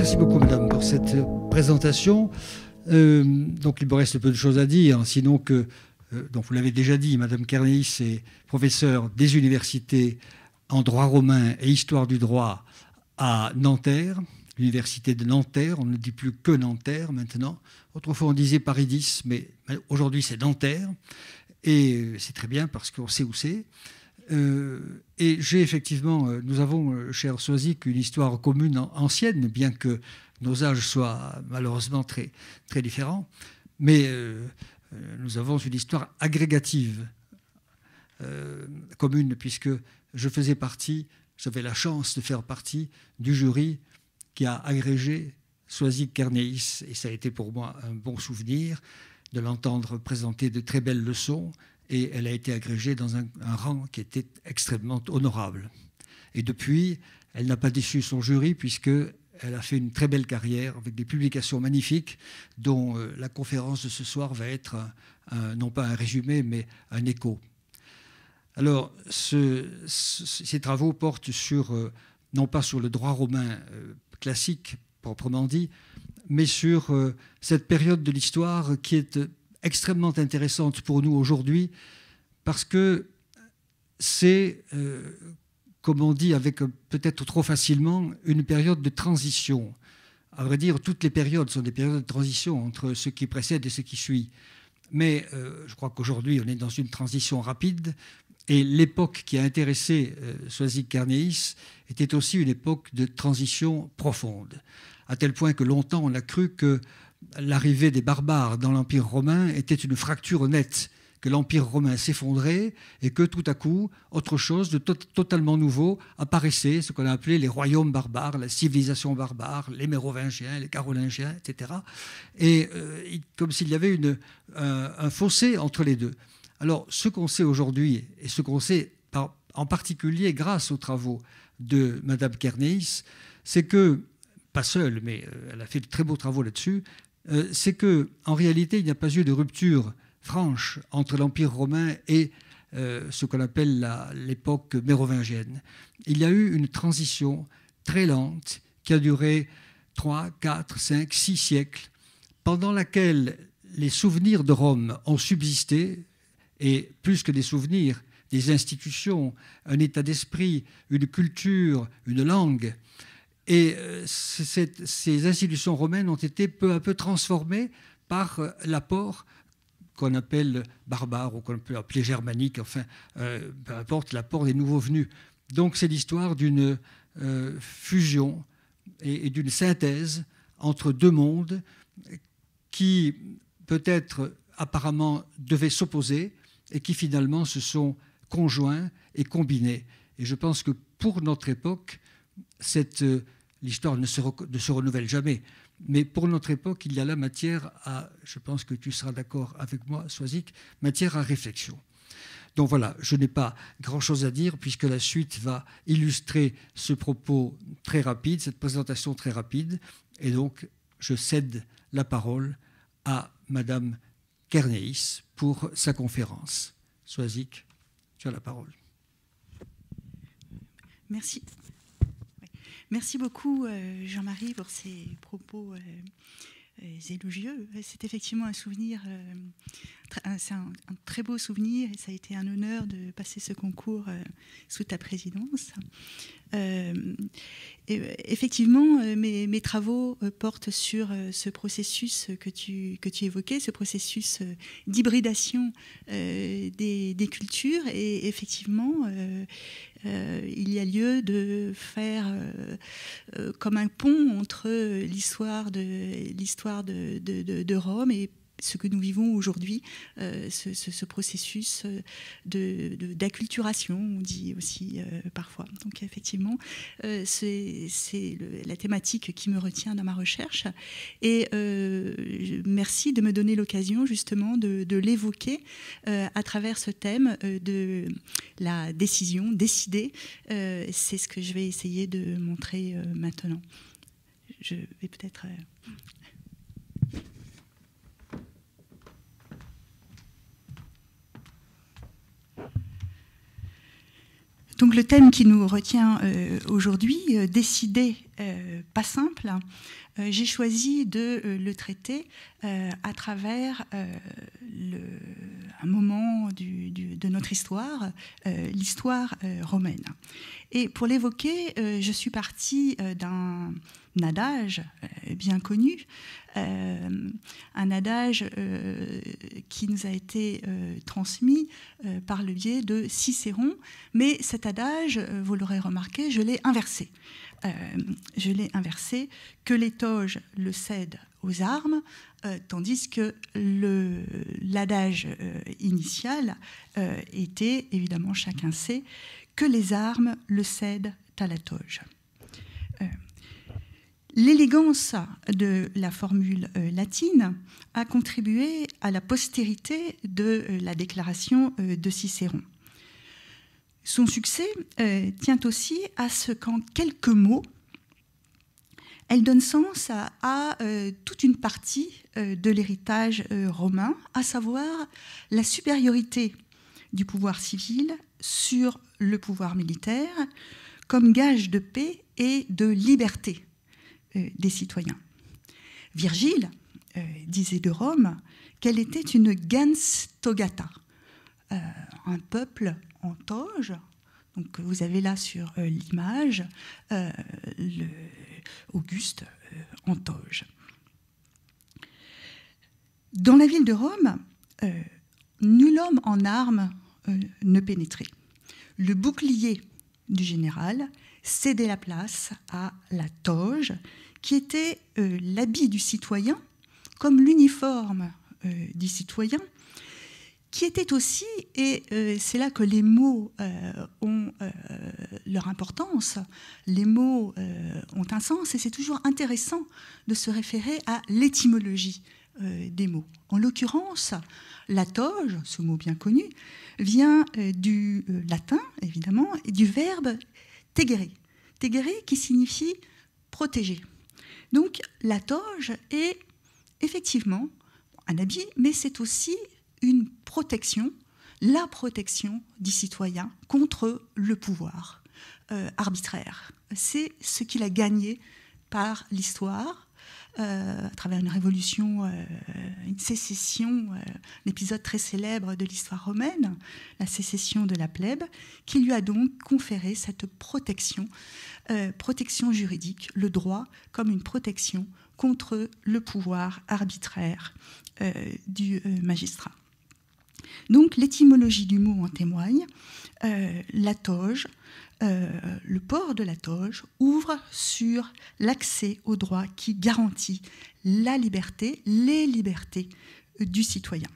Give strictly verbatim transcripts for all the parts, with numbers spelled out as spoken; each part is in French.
Merci beaucoup, madame, pour cette présentation. Euh, donc, il me reste peu de choses à dire, sinon que, euh, donc vous l'avez déjà dit, madame Kernéis est professeure des universités en droit romain et histoire du droit à Nanterre, l'université de Nanterre. On ne dit plus que Nanterre maintenant. Autrefois, on disait Paris dix, mais aujourd'hui, c'est Nanterre. Et c'est très bien parce qu'on sait où c'est. Euh, et j'ai effectivement, euh, nous avons, euh, cher Soisic, une histoire commune en, ancienne, bien que nos âges soient malheureusement très, très différents. Mais euh, euh, nous avons une histoire agrégative euh, commune, puisque je faisais partie, j'avais la chance de faire partie du jury qui a agrégé Soisic Kernéis. Et ça a été pour moi un bon souvenir de l'entendre présenter de très belles leçons. Et elle a été agrégée dans un, un rang qui était extrêmement honorable. Et depuis, elle n'a pas déçu son jury, puisqu'elle a fait une très belle carrière avec des publications magnifiques, dont euh, la conférence de ce soir va être, un, un, non pas un résumé, mais un écho. Alors, ce, ce, ces travaux portent sur, euh, non pas sur le droit romain euh, classique, proprement dit, mais sur euh, cette période de l'histoire qui est extrêmement intéressante pour nous aujourd'hui, parce que c'est, euh, comme on dit avec peut-être trop facilement, une période de transition. À vrai dire, toutes les périodes sont des périodes de transition entre ce qui précède et ce qui suit. Mais euh, je crois qu'aujourd'hui, on est dans une transition rapide, et l'époque qui a intéressé euh, Soisic Kernéis était aussi une époque de transition profonde, à tel point que longtemps on a cru que l'arrivée des barbares dans l'Empire romain était une fracture nette, que l'Empire romain s'effondrait et que tout à coup, autre chose de to totalement nouveau apparaissait, ce qu'on a appelé les royaumes barbares, la civilisation barbare, les Mérovingiens, les Carolingiens, et cetera. Et euh, comme s'il y avait une, euh, un fossé entre les deux. Alors, ce qu'on sait aujourd'hui, et ce qu'on sait par, en particulier grâce aux travaux de madame Kernéis, c'est que, pas seule, mais euh, elle a fait de très beaux travaux là-dessus, euh, c'est qu'en réalité, il n'y a pas eu de rupture franche entre l'Empire romain et euh, ce qu'on appelle l'époque mérovingienne. Il y a eu une transition très lente qui a duré trois, quatre, cinq, six siècles, pendant laquelle les souvenirs de Rome ont subsisté, et plus que des souvenirs, des institutions, un état d'esprit, une culture, une langue. Et euh, cette, ces institutions romaines ont été peu à peu transformées par euh, l'apport qu'on appelle barbare ou qu'on peut appeler germanique, enfin, euh, peu importe, l'apport des nouveaux venus. Donc c'est l'histoire d'une euh, fusion et, et d'une synthèse entre deux mondes qui peut-être apparemment devaient s'opposer et qui finalement se sont conjoints et combinés. Et je pense que pour notre époque, cette... Euh, l'histoire ne se, ne se renouvelle jamais. Mais pour notre époque, il y a là matière à, je pense que tu seras d'accord avec moi, Soisic, matière à réflexion. Donc voilà, je n'ai pas grand-chose à dire puisque la suite va illustrer ce propos très rapide, cette présentation très rapide. Et donc, je cède la parole à madame Kernéis pour sa conférence. Soisic, tu as la parole. Merci. Merci beaucoup, euh, Jean-Marie, pour ces propos euh, euh, élogieux. C'est effectivement un souvenir, euh, c'est un, un très beau souvenir, et ça a été un honneur de passer ce concours euh, sous ta présidence. Euh, et, effectivement, euh, mes, mes travaux euh, portent sur euh, ce processus que tu, que tu évoquais, ce processus euh, d'hybridation euh, des, des cultures. Et effectivement, euh, euh, il y a lieu de faire euh, euh, comme un pont entre l'histoire de, l'histoire de, de, de, de Rome et ce que nous vivons aujourd'hui, euh, ce, ce, ce processus de, de, d'acculturation, on dit aussi euh, parfois. Donc effectivement, euh, c'est, c'est le, la thématique qui me retient dans ma recherche. Et euh, merci de me donner l'occasion justement de, de l'évoquer euh, à travers ce thème euh, de la décision, décider. Euh, c'est ce que je vais essayer de montrer euh, maintenant. Je vais peut-être... Euh, Donc le thème qui nous retient euh, aujourd'hui, euh, décider, euh, pas simple, euh, j'ai choisi de euh, le traiter euh, à travers euh, le, un moment du, du, de notre histoire, euh, l'histoire euh, romaine. Et pour l'évoquer, euh, je suis partie euh, d'un adage euh, bien connu, euh, un adage euh, qui nous a été euh, transmis euh, par le biais de Cicéron, mais cet adage, euh, vous l'aurez remarqué, je l'ai inversé. Euh, je l'ai inversé, que les toges le cèdent aux armes, euh, tandis que l'adage euh, initial euh, était, évidemment chacun sait, que les armes le cèdent à la toge. Euh, L'élégance de la formule euh, latine a contribué à la postérité de euh, la déclaration euh, de Cicéron. Son succès euh, tient aussi à ce qu'en quelques mots, elle donne sens à, à euh, toute une partie euh, de l'héritage euh, romain, à savoir la supériorité du pouvoir civil sur le pouvoir militaire comme gage de paix et de liberté euh, des citoyens. Virgile euh, disait de Rome qu'elle était une gens togata, euh, un peuple en toge. Donc vous avez là sur euh, l'image euh, Auguste euh, en toge. Dans la ville de Rome, euh, nul homme en armes euh, ne pénétrait. Le bouclier du général cédait la place à la toge, qui était euh, l'habit du citoyen, comme l'uniforme euh, du citoyen, qui était aussi, et euh, c'est là que les mots euh, ont euh, leur importance, les mots euh, ont un sens, et c'est toujours intéressant de se référer à l'étymologie euh, des mots. En l'occurrence, la toge, ce mot bien connu, vient euh, du euh, latin, évidemment, et du verbe tegere. Tegere qui signifie protéger. Donc la toge est effectivement un habit, mais c'est aussi une protection, la protection du citoyen contre le pouvoir euh, arbitraire. C'est ce qu'il a gagné par l'histoire, euh, à travers une révolution, euh, une sécession, euh, un épisode très célèbre de l'histoire romaine, la sécession de la plèbe, qui lui a donc conféré cette protection, euh, protection juridique, le droit comme une protection contre le pouvoir arbitraire euh, du euh, magistrat. Donc l'étymologie du mot en témoigne. Euh, la toge, euh, le port de la toge ouvre sur l'accès au droit qui garantit la liberté, les libertés du citoyen.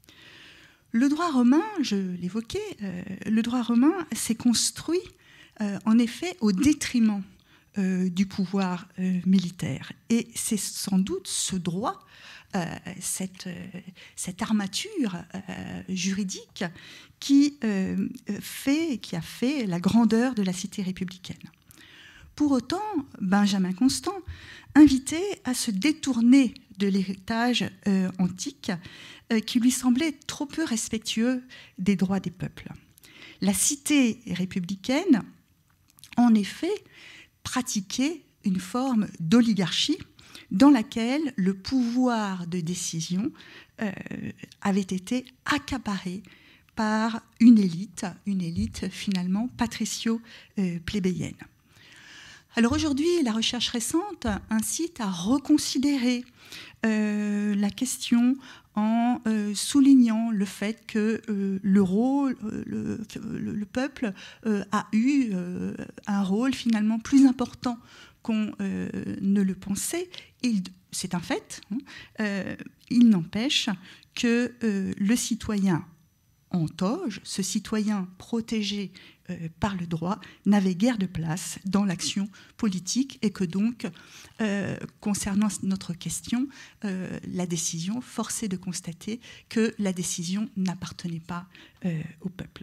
Le droit romain, je l'évoquais, euh, le droit romain s'est construit euh, en effet au détriment euh, du pouvoir euh, militaire. Et c'est sans doute ce droit, Euh, cette, euh, cette armature euh, juridique qui, euh, fait, qui a fait la grandeur de la cité républicaine. Pour autant, Benjamin Constant invitait à se détourner de l'héritage euh, antique euh, qui lui semblait trop peu respectueux des droits des peuples. La cité républicaine, en effet, pratiquait une forme d'oligarchie dans laquelle le pouvoir de décision euh, avait été accaparé par une élite, une élite finalement patricio-plébéienne. Alors aujourd'hui, la recherche récente incite à reconsidérer euh, la question en euh, soulignant le fait que euh, le rôle, euh, le, le, le peuple euh, a eu euh, un rôle finalement plus important qu'on euh, ne le pensait. C'est un fait. Hein, euh, il n'empêche que euh, le citoyen en toge, ce citoyen protégé euh, par le droit, n'avait guère de place dans l'action politique et que donc, euh, concernant notre question, euh, la décision, force est de constater que la décision n'appartenait pas euh, au peuple.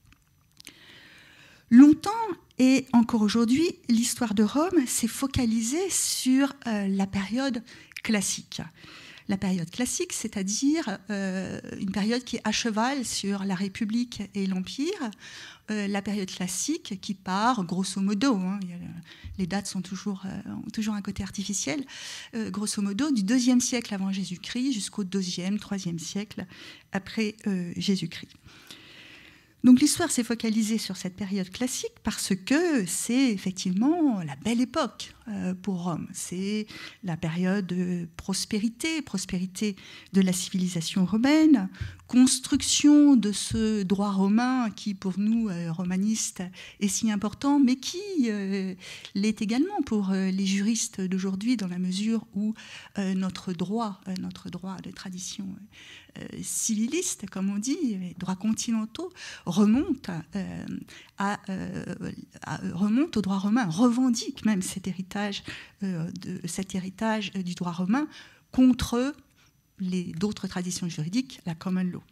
Longtemps, et encore aujourd'hui, l'histoire de Rome s'est focalisée sur euh, la période classique. la période classique, c'est-à-dire euh, une période qui est à cheval sur la République et l'Empire, euh, la période classique qui part, grosso modo, hein, il y a le, les dates sont toujours, euh, ont toujours un côté artificiel, euh, grosso modo, du deuxième siècle avant Jésus-Christ jusqu'au deuxième, troisième siècle après euh, Jésus-Christ. Donc l'histoire s'est focalisée sur cette période classique parce que c'est effectivement la belle époque euh, pour Rome. C'est la période de prospérité, prospérité de la civilisation romaine, construction de ce droit romain qui pour nous, euh, romanistes, est si important, mais qui euh, l'est également pour euh, les juristes d'aujourd'hui dans la mesure où euh, notre droit, euh, notre droit de tradition euh, civiliste, comme on dit, les droits continentaux, remonte, euh, à, euh, à, remonte au droit romain, revendique même cet héritage, euh, de, cet héritage du droit romain contre les, d'autres traditions juridiques, la common law.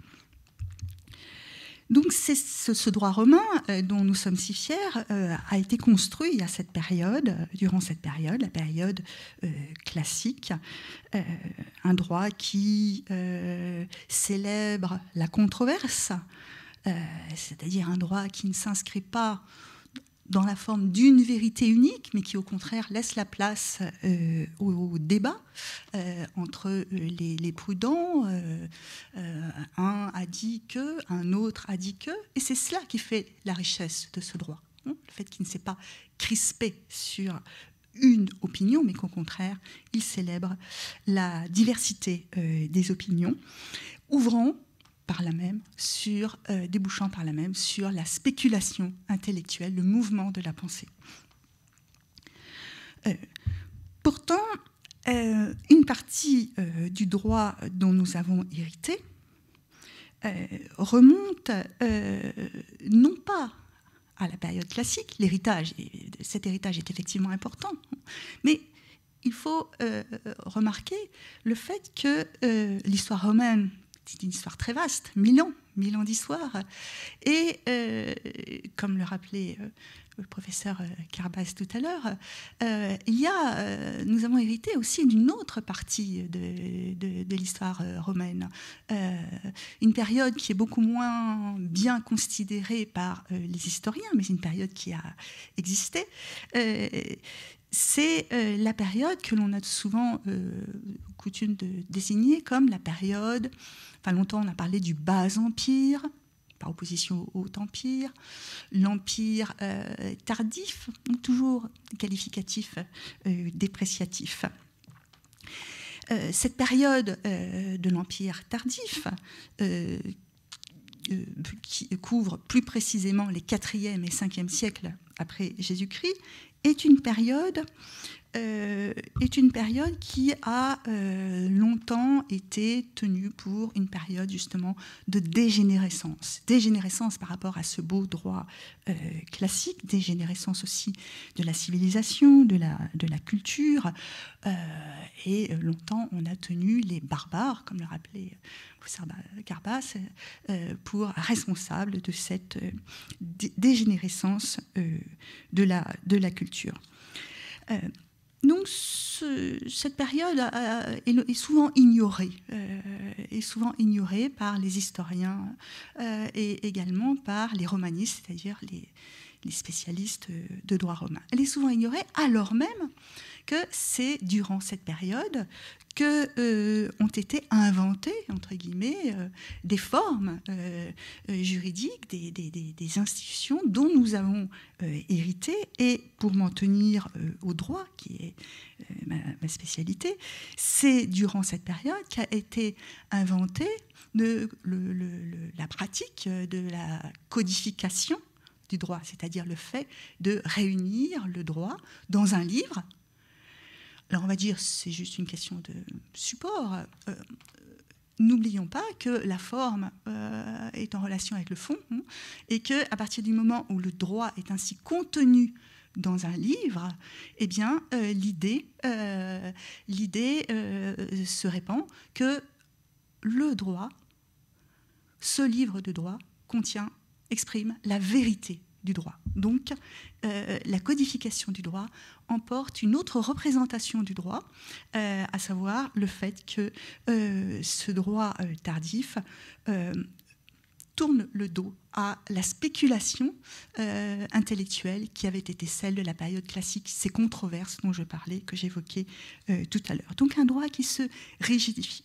Donc c'est ce, ce droit romain euh, dont nous sommes si fiers euh, a été construit à cette période, durant cette période, la période euh, classique, euh, un droit qui euh, célèbre la controverse, euh, c'est-à-dire un droit qui ne s'inscrit pas dans la forme d'une vérité unique, mais qui au contraire laisse la place euh, au, au débat euh, entre les, les prudents. Euh, euh, un a dit que, un autre a dit que, et c'est cela qui fait la richesse de ce droit. Hein, le fait qu'il ne s'est pas crispé sur une opinion, mais qu'au contraire, il célèbre la diversité euh, des opinions, ouvrant par là même, sur, euh, débouchant par là même sur la spéculation intellectuelle, le mouvement de la pensée. Euh, pourtant, euh, une partie euh, du droit dont nous avons hérité euh, remonte euh, non pas à la période classique, l'héritage, cet héritage est effectivement important, mais il faut euh, remarquer le fait que euh, l'histoire romaine, c'est une histoire très vaste, mille ans, mille ans d'histoire. Et euh, comme le rappelait euh, le professeur Carbas tout à l'heure, euh, il y a, euh, nous avons hérité aussi d'une autre partie de, de, de l'histoire romaine, euh, une période qui est beaucoup moins bien considérée par euh, les historiens, mais une période qui a existé. Euh, c'est euh, la période que l'on a souvent euh, coutume de désigner comme la période. Enfin, longtemps, on a parlé du bas empire, par opposition au haut empire, l'empire euh, tardif, donc toujours qualificatif euh, dépréciatif. Euh, cette période euh, de l'empire tardif, euh, euh, qui couvre plus précisément les quatrième et cinquième siècles après Jésus-Christ, est une période Euh, est une période qui a euh, longtemps été tenue pour une période justement de dégénérescence. Dégénérescence par rapport à ce beau droit euh, classique, dégénérescence aussi de la civilisation, de la, de la culture. Euh, et longtemps, on a tenu les barbares, comme le rappelait professeur Carbas, euh, pour responsables de cette euh, dégénérescence euh, de, la, de la culture. Euh, Donc, ce, cette période a, est, est souvent ignorée, euh, est souvent ignorée par les historiens euh, et également par les romanistes, c'est-à-dire les, les spécialistes de droit romain. Elle est souvent ignorée alors même que c'est durant cette période que euh, ont été inventées, entre guillemets, euh, des formes euh, euh, juridiques, des, des, des, des institutions dont nous avons euh, hérité. Et pour m'en tenir euh, au droit, qui est euh, ma, ma spécialité, c'est durant cette période qu'a été inventée de, le, le, le, la pratique de la codification du droit, c'est-à-dire le fait de réunir le droit dans un livre. Alors on va dire c'est juste une question de support. Euh, N'oublions pas que la forme euh, est en relation avec le fond, hein, et qu'à partir du moment où le droit est ainsi contenu dans un livre, eh bien euh, l'idée, euh, l'idée euh, se répand que le droit, ce livre de droit, contient, exprime la vérité du droit. Donc, euh, la codification du droit emporte une autre représentation du droit, euh, à savoir le fait que euh, ce droit euh, tardif euh, tourne le dos à la spéculation euh, intellectuelle qui avait été celle de la période classique, ces controverses dont je parlais, que j'évoquais euh, tout à l'heure. Donc un droit qui se rigidifie.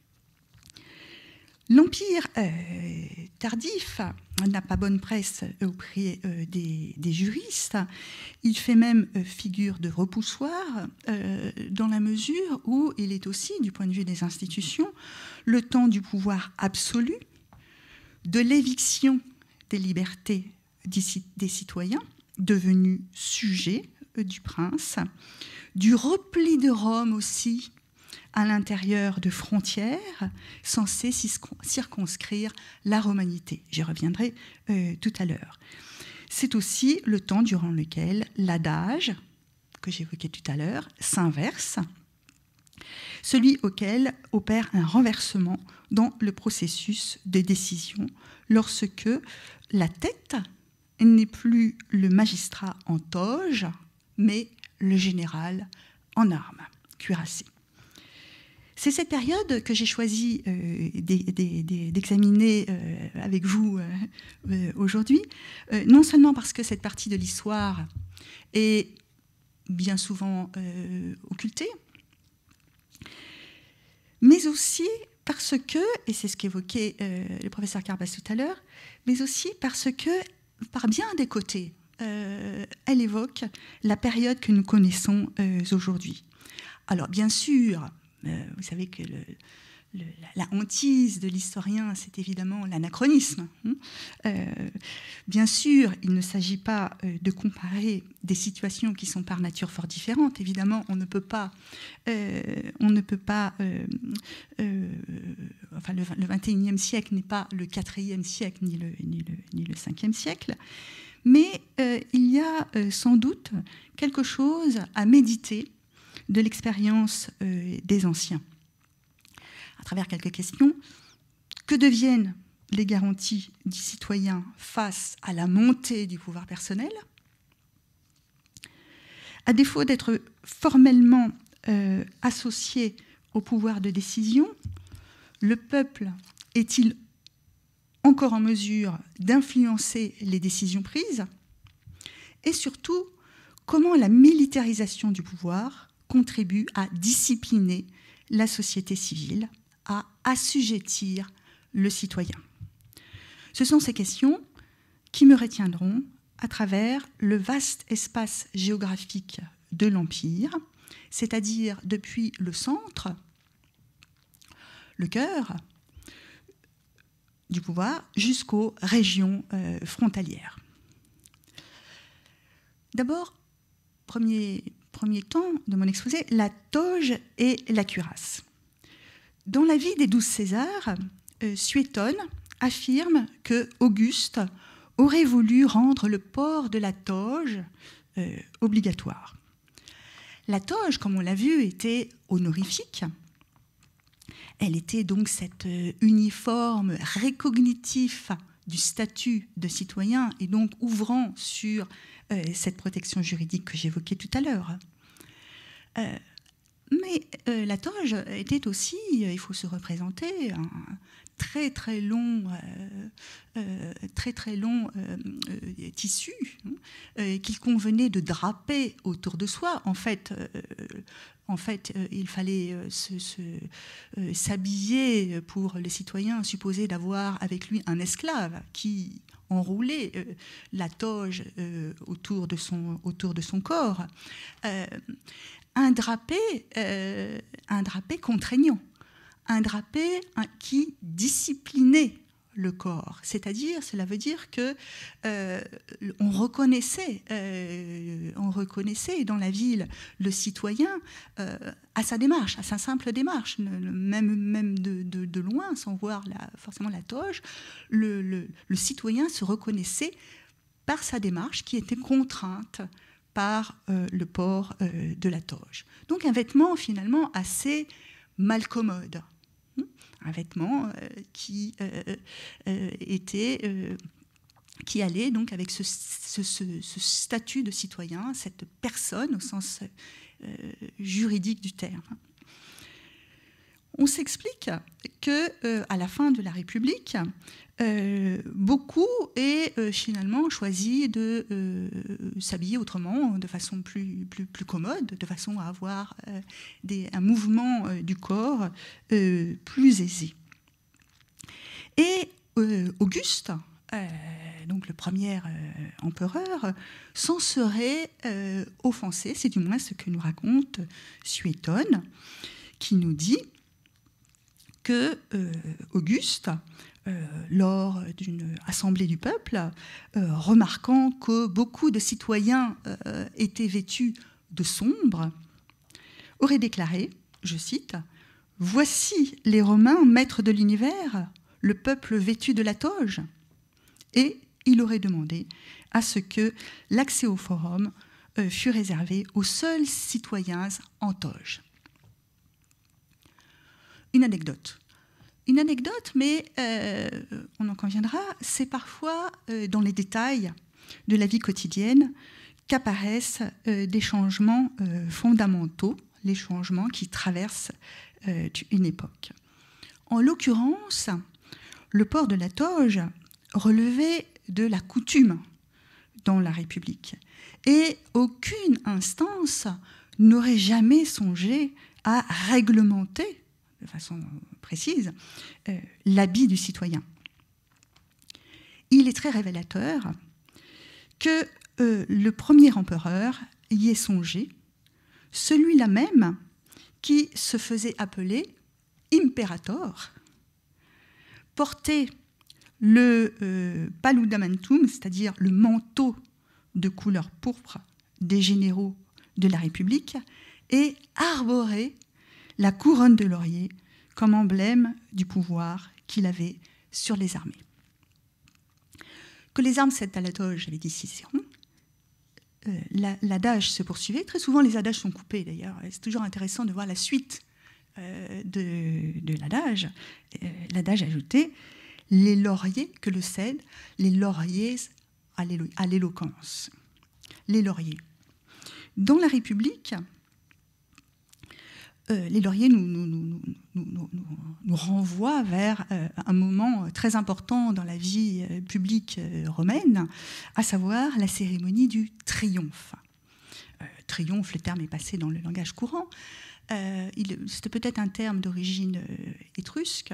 L'Empire euh, tardif n'a pas bonne presse auprès euh, des, des juristes. Il fait même euh, figure de repoussoir euh, dans la mesure où il est aussi, du point de vue des institutions, le temps du pouvoir absolu, de l'éviction des libertés des citoyens, devenus sujets du prince, du repli de Rome aussi à l'intérieur de frontières censées circonscrire la romanité. J'y reviendrai euh, tout à l'heure. C'est aussi le temps durant lequel l'adage, que j'évoquais tout à l'heure, s'inverse, celui auquel opère un renversement dans le processus de décision, lorsque la tête n'est plus le magistrat en toge, mais le général en armes, cuirassé. C'est cette période que j'ai choisi euh, d'examiner euh, avec vous euh, euh, aujourd'hui, euh, non seulement parce que cette partie de l'histoire est bien souvent euh, occultée, mais aussi parce que, et c'est ce qu'évoquait euh, le professeur Carbas tout à l'heure, mais aussi parce que, par bien des côtés, euh, elle évoque la période que nous connaissons euh, aujourd'hui. Alors, bien sûr, euh, vous savez que le, le, la, la hantise de l'historien, c'est évidemment l'anachronisme. Hein. Euh, bien sûr, il ne s'agit pas euh, de comparer des situations qui sont par nature fort différentes. Évidemment, on ne peut pas, euh, on ne peut pas, euh, euh, enfin, le, le vingt et unième siècle n'est pas le quatrième siècle ni le, ni le, ni le cinquième siècle, mais euh, il y a euh, sans doute quelque chose à méditer de l'expérience euh, des anciens. À travers quelques questions, que deviennent les garanties du citoyen face à la montée du pouvoir personnel? À défaut d'être formellement euh, associé au pouvoir de décision, le peuple est-il encore en mesure d'influencer les décisions prises? Et surtout, comment la militarisation du pouvoir contribue à discipliner la société civile, à assujettir le citoyen? Ce sont ces questions qui me retiendront à travers le vaste espace géographique de l'Empire, c'est-à-dire depuis le centre, le cœur du pouvoir, jusqu'aux régions euh, frontalières. D'abord, premier, premier temps de mon exposé, la toge et la cuirasse. Dans la vie des douze Césars, euh, Suétone affirme que Auguste aurait voulu rendre le port de la toge euh, obligatoire. La toge, comme on l'a vu, était honorifique. Elle était donc cet euh, uniforme récognitif du statut de citoyen et donc ouvrant sur euh, cette protection juridique que j'évoquais tout à l'heure. Euh, mais euh, la toge était aussi, il faut se représenter, un très très long, euh, euh, très très long euh, euh, tissu euh, qu'il convenait de draper autour de soi. En fait, euh, en fait euh, il fallait euh, se, se, euh, s'habiller pour les citoyens supposés d'avoir avec lui un esclave qui enroulait euh, la toge euh, autour de son, autour de son corps. Euh, un drapé, euh, un drapé contraignant. Un drapé qui disciplinait le corps, c'est-à-dire, cela veut dire que euh, on reconnaissait, euh, on reconnaissait dans la ville le citoyen euh, à sa démarche, à sa simple démarche, même même de, de, de loin, sans voir la, forcément la toge, le, le, le citoyen se reconnaissait par sa démarche qui était contrainte par euh, le port euh, de la toge. Donc un vêtement finalement assez malcommode. Un vêtement euh, qui euh, euh, était euh, qui allait donc avec ce, ce, ce, ce statut de citoyen, cette personne au sens euh, juridique du terme. On s'explique que euh, à la fin de la République, euh, beaucoup aient euh, finalement choisi de euh, s'habiller autrement, de façon plus, plus, plus commode, de façon à avoir euh, des, un mouvement euh, du corps euh, plus aisé. Et euh, Auguste, euh, donc le premier euh, empereur, s'en serait euh, offensé, c'est du moins ce que nous raconte Suétone, qui nous dit que euh, Auguste, euh, lors d'une assemblée du peuple, euh, remarquant que beaucoup de citoyens euh, étaient vêtus de sombre, aurait déclaré, je cite, « Voici les Romains, maîtres de l'univers, le peuple vêtu de la toge », et il aurait demandé à ce que l'accès au forum euh, fût réservé aux seuls citoyens en toge. Une anecdote. Une anecdote, mais euh, on en conviendra, c'est parfois euh, dans les détails de la vie quotidienne qu'apparaissent euh, des changements euh, fondamentaux, les changements qui traversent euh, une époque. En l'occurrence, le port de la toge relevait de la coutume dans la République, et aucune instance n'aurait jamais songé à réglementer de façon précise, euh, l'habit du citoyen. Il est très révélateur que euh, le premier empereur y ait songé, celui-là même qui se faisait appeler imperator, portait le euh, paludamentum, c'est-à-dire le manteau de couleur pourpre des généraux de la République, et arborait la couronne de laurier comme emblème du pouvoir qu'il avait sur les armées. Que les armes cèdent à la toge, avait dit Cicéron. Euh, l'adage se poursuivait. Très souvent, les adages sont coupés, d'ailleurs. C'est toujours intéressant de voir la suite euh, de, de l'adage. Euh, l'adage ajoutait « les lauriers que le cèdent, les lauriers à l'éloquence ». Les lauriers. Dans la République, Euh, les lauriers nous, nous, nous, nous, nous, nous renvoient vers euh, un moment très important dans la vie euh, publique euh, romaine, à savoir la cérémonie du triomphe. Euh, triomphe, le terme est passé dans le langage courant. Euh, C'était peut-être un terme d'origine euh, étrusque.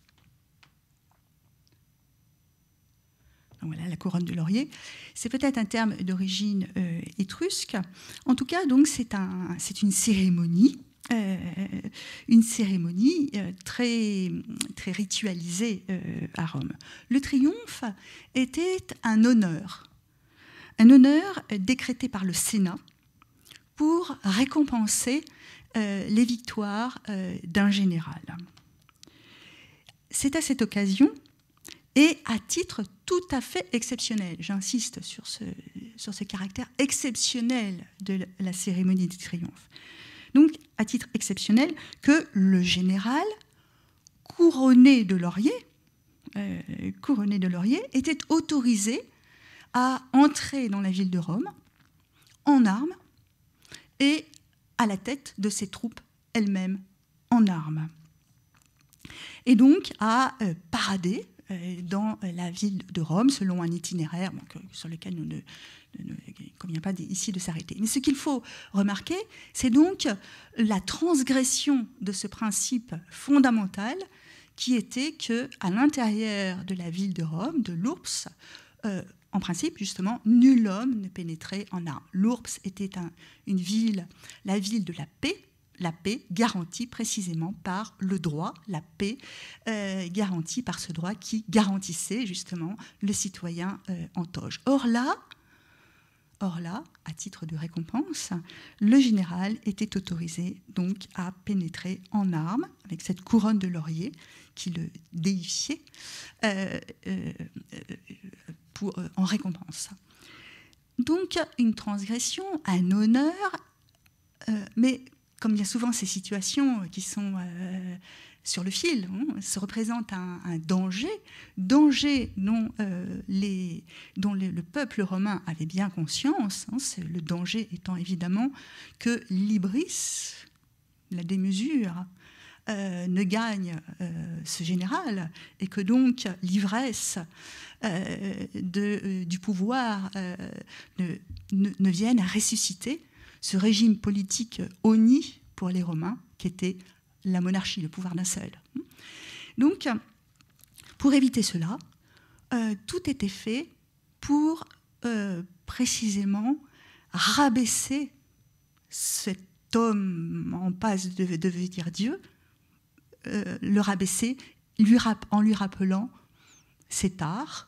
Donc voilà, la couronne de laurier. C'est peut-être un terme d'origine euh, étrusque. En tout cas, donc, c'est un, c'est une cérémonie Euh, une cérémonie euh, très, très ritualisée euh, à Rome. Le triomphe était un honneur, un honneur décrété par le Sénat pour récompenser euh, les victoires euh, d'un général. C'est à cette occasion, et à titre tout à fait exceptionnel, j'insiste sur ce, sur ce caractère exceptionnel de la cérémonie du triomphe, donc à titre exceptionnel, que le général, couronné de laurier, euh, couronné de laurier, était autorisé à entrer dans la ville de Rome en armes et à la tête de ses troupes elles-mêmes en armes. Et donc à euh, parader euh, dans la ville de Rome selon un itinéraire donc, euh, sur lequel nous ne il ne convient pas ici de s'arrêter. Mais ce qu'il faut remarquer, c'est donc la transgression de ce principe fondamental qui était qu'à l'intérieur de la ville de Rome, de l'Urbs, euh, en principe, justement, nul homme ne pénétrait en armes. L'Urbs était un, une ville, la ville de la paix, la paix garantie précisément par le droit, la paix euh, garantie par ce droit qui garantissait justement le citoyen euh, en toge. Or là, Or là, à titre de récompense, le général était autorisé donc à pénétrer en armes avec cette couronne de laurier qui le déifiait euh, euh, pour, euh, en récompense. Donc une transgression, un honneur, euh, mais comme bien souvent ces situations qui sont euh, sur le fil, hein, se représente un, un danger, danger dont, euh, les, dont le, le peuple romain avait bien conscience, hein, c'est le danger étant évidemment que l'hybris, la démesure, euh, ne gagne euh, ce général, et que donc l'ivresse euh, de, euh, du pouvoir euh, ne, ne, ne vienne à ressusciter ce régime politique honni pour les Romains, qui était la monarchie, le pouvoir d'un seul. Donc, pour éviter cela, euh, tout était fait pour euh, précisément rabaisser cet homme en passe de devenir Dieu, euh, le rabaisser lui, en lui rappelant cet art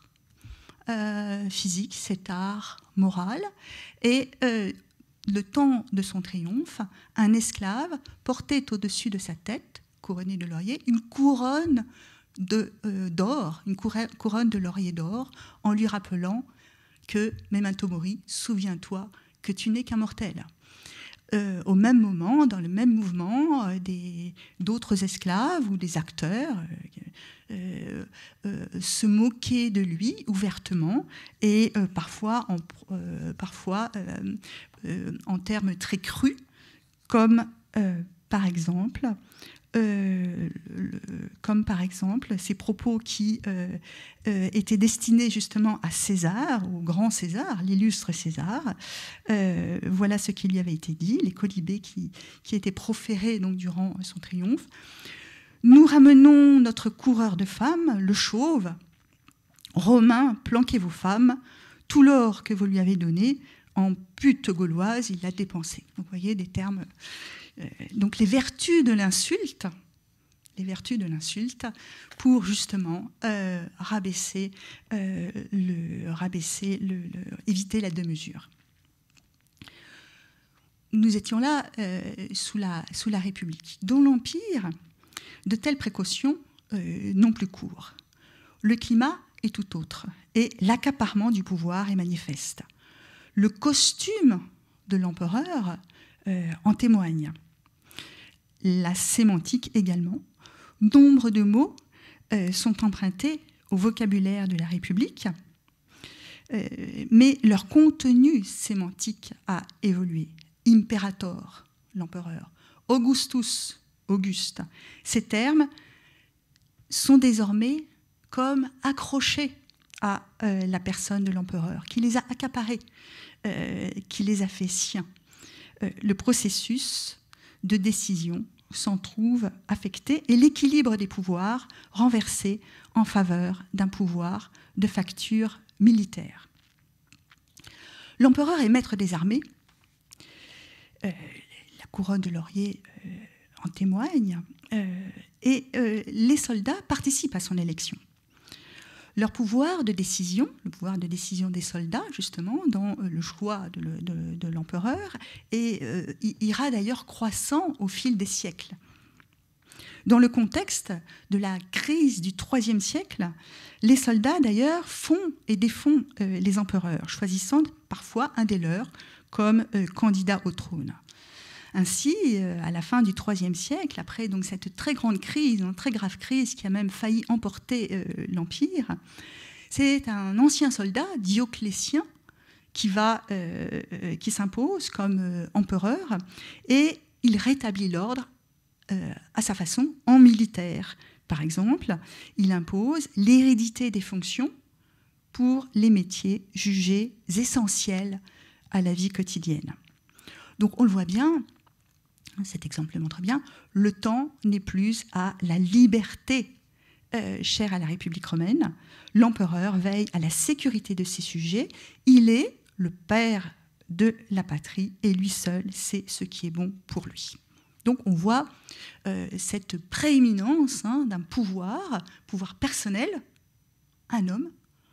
euh, physique, cet art moral, et euh, le temps de son triomphe, un esclave portait au-dessus de sa tête, couronnée de laurier, une couronne de, euh, d'or, une couronne de laurier d'or, en lui rappelant que « Memento mori, souviens-toi que tu n'es qu'un mortel ». Euh, au même moment, dans le même mouvement, euh, des, d'autres esclaves ou des acteurs euh, euh, euh, se moquaient de lui ouvertement et euh, parfois, en, euh, parfois euh, euh, en termes très crus, comme euh, par exemple Euh, le, comme par exemple ces propos qui euh, euh, étaient destinés justement à César, au grand César, l'illustre César. Euh, voilà ce qui lui avait été dit, les colibés qui, qui étaient proférés donc, durant son triomphe. Nous ramenons notre coureur de femmes, le chauve. Romains, planquez vos femmes, tout l'or que vous lui avez donné, en pute gauloise, il l'a dépensé. Donc, vous voyez des termes... Donc les vertus de l'insulte, les vertus de l'insulte pour justement euh, rabaisser, euh, le, rabaisser le, le, éviter la démesure. Nous étions là euh, sous, la, sous la République. Dans l'Empire, de telles précautions euh, n'ont plus cours. Le climat est tout autre et l'accaparement du pouvoir est manifeste. Le costume de l'empereur euh, en témoigne. La sémantique également. Nombre de mots euh, sont empruntés au vocabulaire de la République, euh, mais leur contenu sémantique a évolué. Imperator, l'empereur. Augustus, Auguste. Ces termes sont désormais comme accrochés à euh, la personne de l'empereur, qui les a accaparés, euh, qui les a fait siens. Euh, le processus de décision s'en trouve affecté et l'équilibre des pouvoirs renversé en faveur d'un pouvoir de facture militaire. L'empereur est maître des armées. Euh, la couronne de laurier euh, en témoigne. Euh, et euh, les soldats participent à son élection. Leur pouvoir de décision, le pouvoir de décision des soldats, justement, dans le choix de, le, de, de l'empereur, et, euh, ira d'ailleurs croissant au fil des siècles. Dans le contexte de la crise du troisième siècle, les soldats, d'ailleurs, font et défont euh, les empereurs, choisissant parfois un des leurs comme euh, candidat au trône. Ainsi, à la fin du troisième siècle, après donc, cette très grande crise, une très grave crise qui a même failli emporter euh, l'Empire, c'est un ancien soldat, Dioclétien, qui, va, euh, qui s'impose comme euh, empereur, et il rétablit l'ordre euh, à sa façon en militaire. Par exemple, il impose l'hérédité des fonctions pour les métiers jugés essentiels à la vie quotidienne. Donc on le voit bien, cet exemple le montre bien, le temps n'est plus à la liberté euh, chère à la République romaine. L'empereur veille à la sécurité de ses sujets. Il est le père de la patrie et lui seul sait ce qui est bon pour lui. Donc on voit euh, cette prééminence hein, d'un pouvoir, pouvoir personnel, un homme,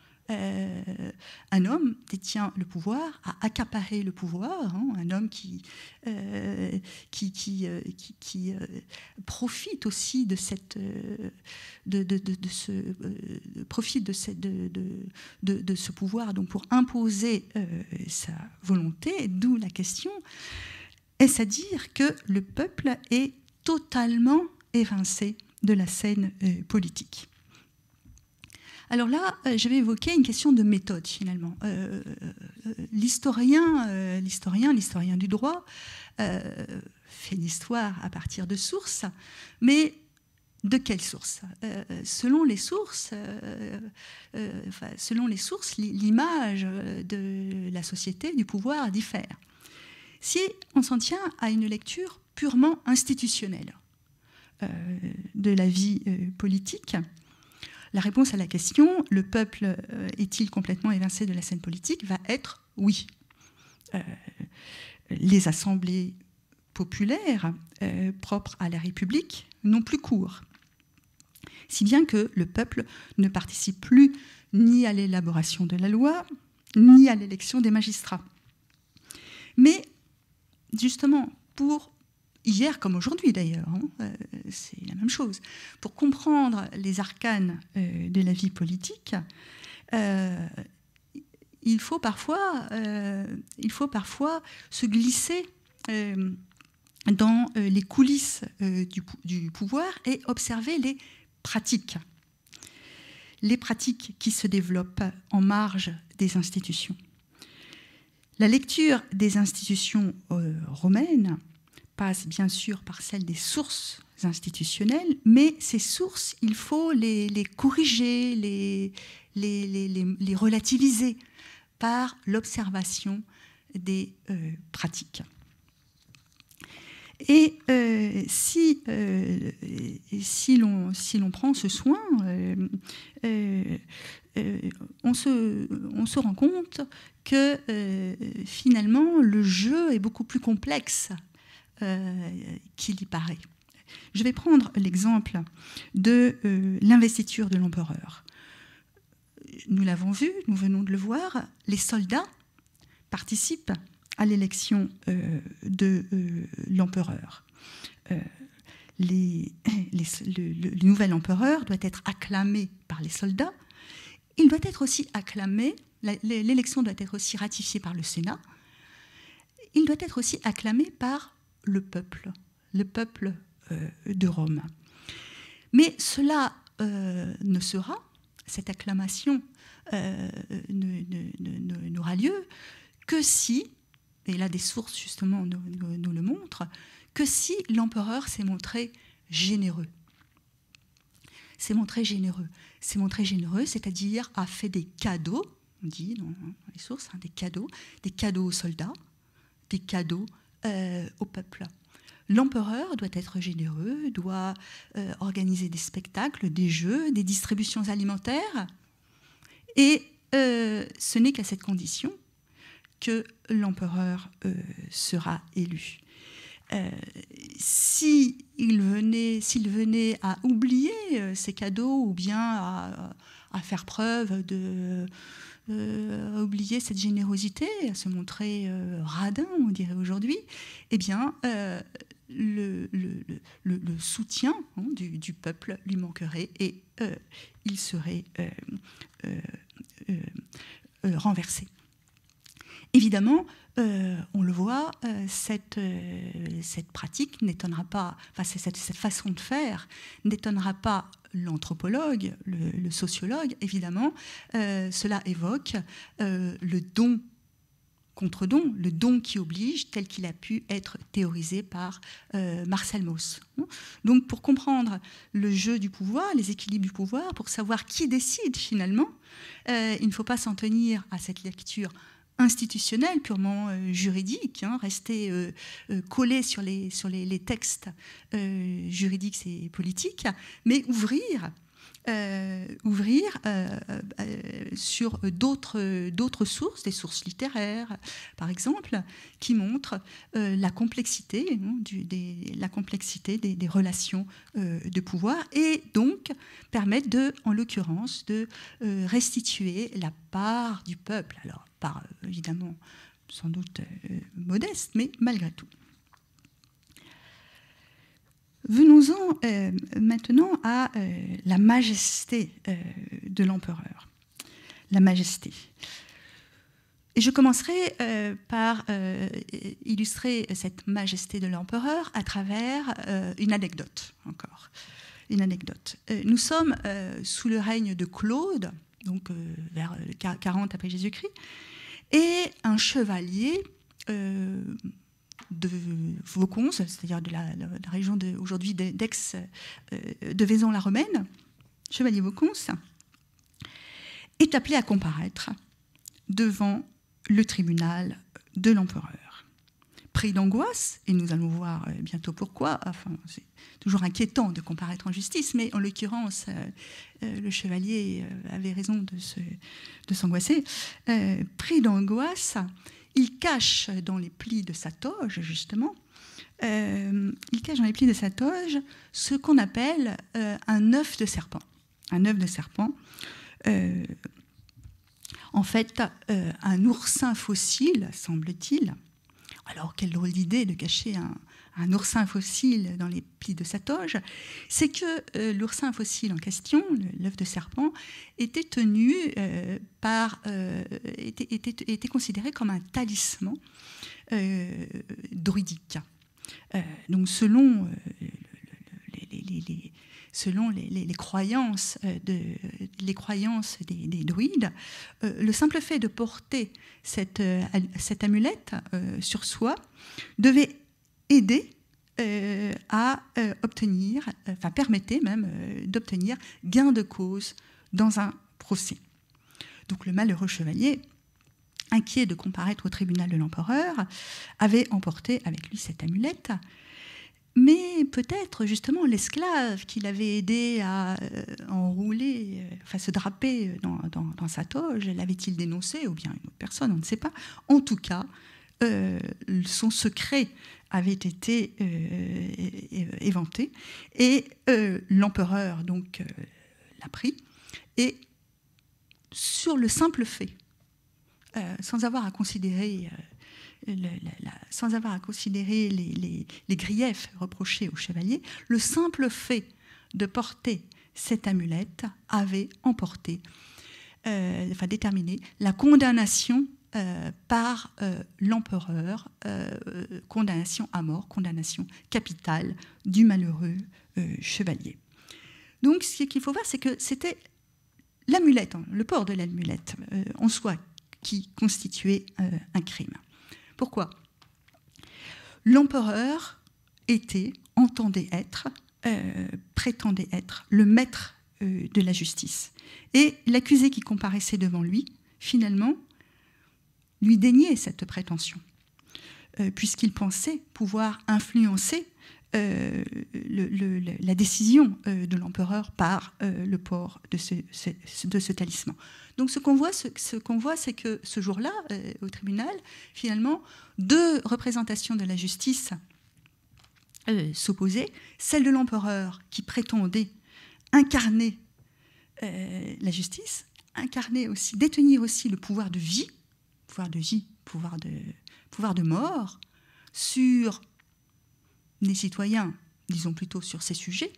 Euh, un homme détient le pouvoir, a accaparé le pouvoir, hein, un homme qui, euh, qui, qui, euh, qui, qui euh, profite aussi de, cette, euh, de, de, de, de, ce, euh, profite de, cette, de, de, de, de ce pouvoir donc pour imposer euh, sa volonté, d'où la question, est-ce à dire que le peuple est totalement évincé de la scène euh, politique. Alors là, euh, je vais évoquer une question de méthode, finalement. Euh, euh, l'historien, euh, l'historien, l'historien du droit euh, fait l'histoire à partir de sources, mais de quelles sources ? euh, Selon les sources, euh, euh, enfin, selon les sources, l'image de la société, du pouvoir, diffère. Si on s'en tient à une lecture purement institutionnelle euh, de la vie euh, politique, la réponse à la question « le peuple euh, est-il complètement évincé de la scène politique ?» va être oui. Euh, les assemblées populaires euh, propres à la République n'ont plus cours, si bien que le peuple ne participe plus ni à l'élaboration de la loi, ni à l'élection des magistrats. Mais justement, pour hier comme aujourd'hui d'ailleurs, hein, euh, c'est la même chose. Pour comprendre les arcanes euh, de la vie politique, euh, il faut parfois, euh, il faut parfois se glisser euh, dans euh, les coulisses euh, du, du pouvoir et observer les pratiques. Les pratiques qui se développent en marge des institutions. La lecture des institutions euh, romaines passe bien sûr par celle des sources institutionnelles, mais ces sources, il faut les, les corriger, les, les, les, les, les relativiser par l'observation des euh, pratiques. Et euh, si, euh, si l'on si l'on prend ce soin, euh, euh, euh, on, se, on se rend compte que euh, finalement le jeu est beaucoup plus complexe Euh, qu'il y paraît. Je vais prendre l'exemple de euh, l'investiture de l'empereur. Nous l'avons vu, nous venons de le voir, les soldats participent à l'élection euh, de euh, l'empereur. Euh, les, les, le, le, le nouvel empereur doit être acclamé par les soldats. Il doit être aussi acclamé, l'élection doit être aussi ratifiée par le Sénat. Il doit être aussi acclamé par le peuple, le peuple euh, de Rome. Mais cela euh, ne sera, cette acclamation euh, n'aura lieu que si, et là des sources justement nous, nous, nous le montrent, que si l'empereur s'est montré généreux. S'est montré généreux. S'est montré généreux, c'est-à-dire a fait des cadeaux, on dit dans les sources, hein, des cadeaux, des cadeaux aux soldats, des cadeaux Euh, au peuple. L'empereur doit être généreux, doit euh, organiser des spectacles, des jeux, des distributions alimentaires. Et euh, ce n'est qu'à cette condition que l'empereur euh, sera élu. Euh, s'il venait, s'il venait à oublier euh, ces cadeaux ou bien à, à faire preuve de... Euh, à oublier cette générosité, à se montrer euh, radin, on dirait aujourd'hui, eh bien, euh, le, le, le, le soutien hein, du, du peuple lui manquerait et euh, il serait euh, euh, euh, euh, renversé. Évidemment, euh, on le voit, euh, cette, euh, cette pratique n'étonnera pas, enfin, cette, cette façon de faire n'étonnera pas l'anthropologue, le, le sociologue, évidemment. Euh, cela évoque euh, le don contre don, le don qui oblige, tel qu'il a pu être théorisé par euh, Marcel Mauss. Donc, pour comprendre le jeu du pouvoir, les équilibres du pouvoir, pour savoir qui décide finalement, euh, il ne faut pas s'en tenir à cette lecture institutionnelle, purement euh, juridique, hein, rester euh, euh, collé sur les, sur les, les textes euh, juridiques et politiques, mais ouvrir, euh, ouvrir euh, euh, sur d'autres, d'autres sources, des sources littéraires, par exemple, qui montrent euh, la complexité, hein, du, des, la complexité des, des relations euh, de pouvoir, et donc permettre de, en l'occurrence, de euh, restituer la part du peuple. Alors, part évidemment sans doute euh, modeste, mais malgré tout. Venons-en euh, maintenant à euh, la majesté euh, de l'empereur. La majesté. Et je commencerai euh, par euh, illustrer cette majesté de l'empereur à travers euh, une anecdote encore. une anecdote. Euh, nous sommes euh, sous le règne de Claude, donc euh, vers quarante après Jésus-Christ, et un chevalier euh, de Vaucons, c'est-à-dire de la, la, la région de, aujourd'hui d'Aix, euh, de Vaison-la-Romaine, chevalier Vaucons, est appelé à comparaître devant le tribunal de l'empereur. Pris d'angoisse, et nous allons voir bientôt pourquoi, enfin, c'est toujours inquiétant de comparaître en justice, mais en l'occurrence, euh, euh, le chevalier avait raison de, se, de s'angoisser. Euh, pris d'angoisse, il cache dans les plis de sa toge, justement, euh, il cache dans les plis de sa toge ce qu'on appelle euh, un œuf de serpent. Un œuf de serpent. Euh, en fait, euh, un oursin fossile, semble-t-il. Alors, quelle drôle d'idée de cacher un, un oursin fossile dans les plis de sa toge. C'est que euh, l'oursin fossile en question, l'œuf de serpent, était tenu euh, par, euh, était, était, était considéré comme un talisman euh, druidique. Euh, donc, selon euh, les, les, les, selon les, les, les croyances, de, les croyances des, des druides, euh, le simple fait de porter cette, euh, cette amulette euh, sur soi devait aider euh, à euh, obtenir, euh, enfin permettait même euh, d'obtenir gain de cause dans un procès. Donc le malheureux chevalier, inquiet de comparaître au tribunal de l'empereur, avait emporté avec lui cette amulette. Mais peut-être justement l'esclave qui l'avait aidé à euh, enrouler, euh, enfin se draper dans, dans, dans sa toge, l'avait-il dénoncé, ou bien une autre personne, on ne sait pas. En tout cas, euh, son secret avait été euh, éventé, et euh, l'empereur donc euh, l'a pris, et sur le simple fait, euh, sans avoir à considérer... Euh, Le, la, la, sans avoir à considérer les, les, les griefs reprochés au chevalier, le simple fait de porter cette amulette avait emporté, euh, enfin déterminé, la condamnation euh, par euh, l'empereur, euh, condamnation à mort, condamnation capitale du malheureux euh, chevalier. Donc ce qu'il faut voir, c'est que c'était l'amulette, hein, le port de l'amulette euh, en soi, qui constituait euh, un crime. Pourquoi ? L'empereur était, entendait être, euh, prétendait être le maître euh, de la justice. Et l'accusé qui comparaissait devant lui, finalement, lui déniait cette prétention, euh, puisqu'il pensait pouvoir influencer euh, le, le, la décision euh, de l'empereur par euh, le port de ce, ce, de ce talisman. Donc ce qu'on voit, ce, ce qu'on voit, c'est que ce jour-là, euh, au tribunal, finalement, deux représentations de la justice euh, s'opposaient. Celle de l'empereur qui prétendait incarner euh, la justice, incarner aussi, détenir aussi le pouvoir de vie, pouvoir de vie, pouvoir de, pouvoir de mort, sur les citoyens, disons plutôt sur ces sujets,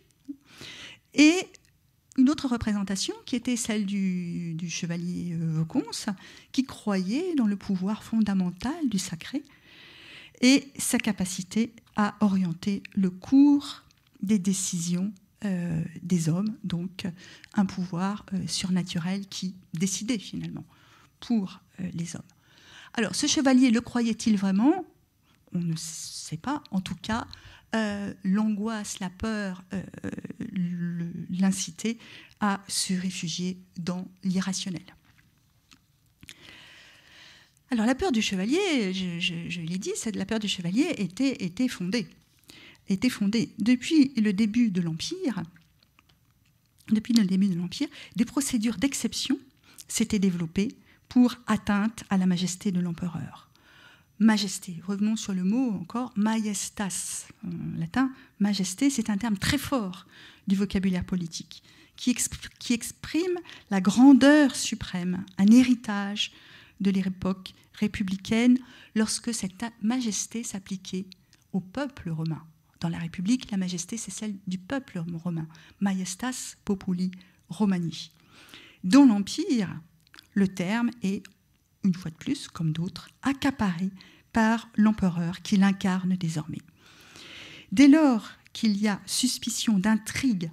et une autre représentation qui était celle du, du chevalier Vaucons, qui croyait dans le pouvoir fondamental du sacré et sa capacité à orienter le cours des décisions euh, des hommes, donc un pouvoir euh, surnaturel qui décidait finalement pour euh, les hommes. Alors, ce chevalier le croyait-il vraiment ? On ne sait pas. En tout cas, euh, l'angoisse, la peur euh, l'incitait à se réfugier dans l'irrationnel. Alors, la peur du chevalier, je, je, je l'ai dit, la peur du chevalier était, était, fondée, était fondée. Depuis le début de l'Empire, depuis le début de l'Empire, des procédures d'exception s'étaient développées pour atteinte à la majesté de l'empereur. Majesté, revenons sur le mot encore, majestas, en latin, majesté, c'est un terme très fort du vocabulaire politique, qui, exp- qui exprime la grandeur suprême, un héritage de l'époque républicaine, lorsque cette majesté s'appliquait au peuple romain. Dans la République, la majesté, c'est celle du peuple romain, majestas populi romani. Dans l'Empire, le terme est, une fois de plus, comme d'autres, accaparé par l'empereur qui l'incarne désormais. Dès lors qu'il y a suspicion d'intrigue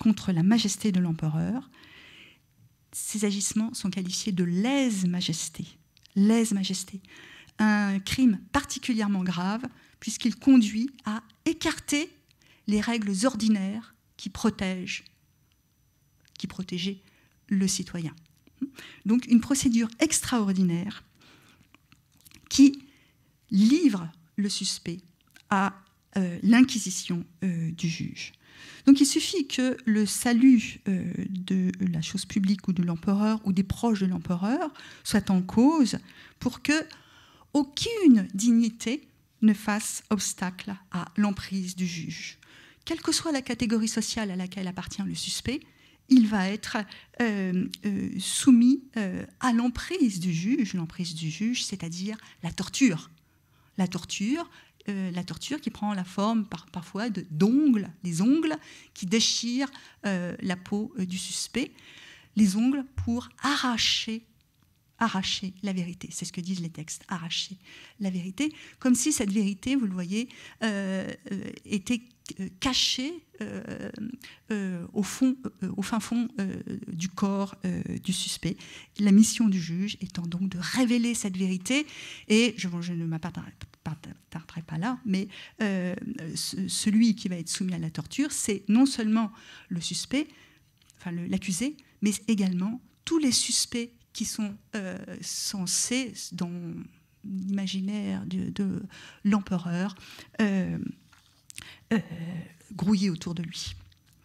contre la majesté de l'empereur. Ces agissements sont qualifiés de lèse-majesté. Lèse-majesté. Un crime particulièrement grave puisqu'il conduit à écarter les règles ordinaires qui protègent, qui protégeaient le citoyen. Donc une procédure extraordinaire qui livre le suspect à euh, l'inquisition euh, du juge. Donc il suffit que le salut euh, de la chose publique ou de l'empereur ou des proches de l'empereur soit en cause pour que aucune dignité ne fasse obstacle à l'emprise du juge. Quelle que soit la catégorie sociale à laquelle appartient le suspect, il va être euh, euh, soumis euh, à l'emprise du juge, l'emprise du juge, c'est-à-dire la torture. La torture, euh, la torture qui prend la forme par, parfois de, d'ongles, des ongles qui déchirent euh, la peau euh, du suspect, les ongles pour arracher, arracher la vérité. C'est ce que disent les textes, arracher la vérité, comme si cette vérité, vous le voyez, euh, euh, était caché euh, euh, au, fond, euh, au fin fond euh, du corps euh, du suspect. La mission du juge étant donc de révéler cette vérité, et je, je ne m'attarderai pas là, mais euh, ce, celui qui va être soumis à la torture, c'est non seulement le suspect, enfin le, l'accusé, mais également tous les suspects qui sont euh, censés, dans l'imaginaire de, de l'empereur, euh, Euh, grouillé autour de lui.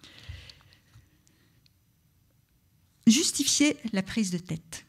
Justifier la prise de tête.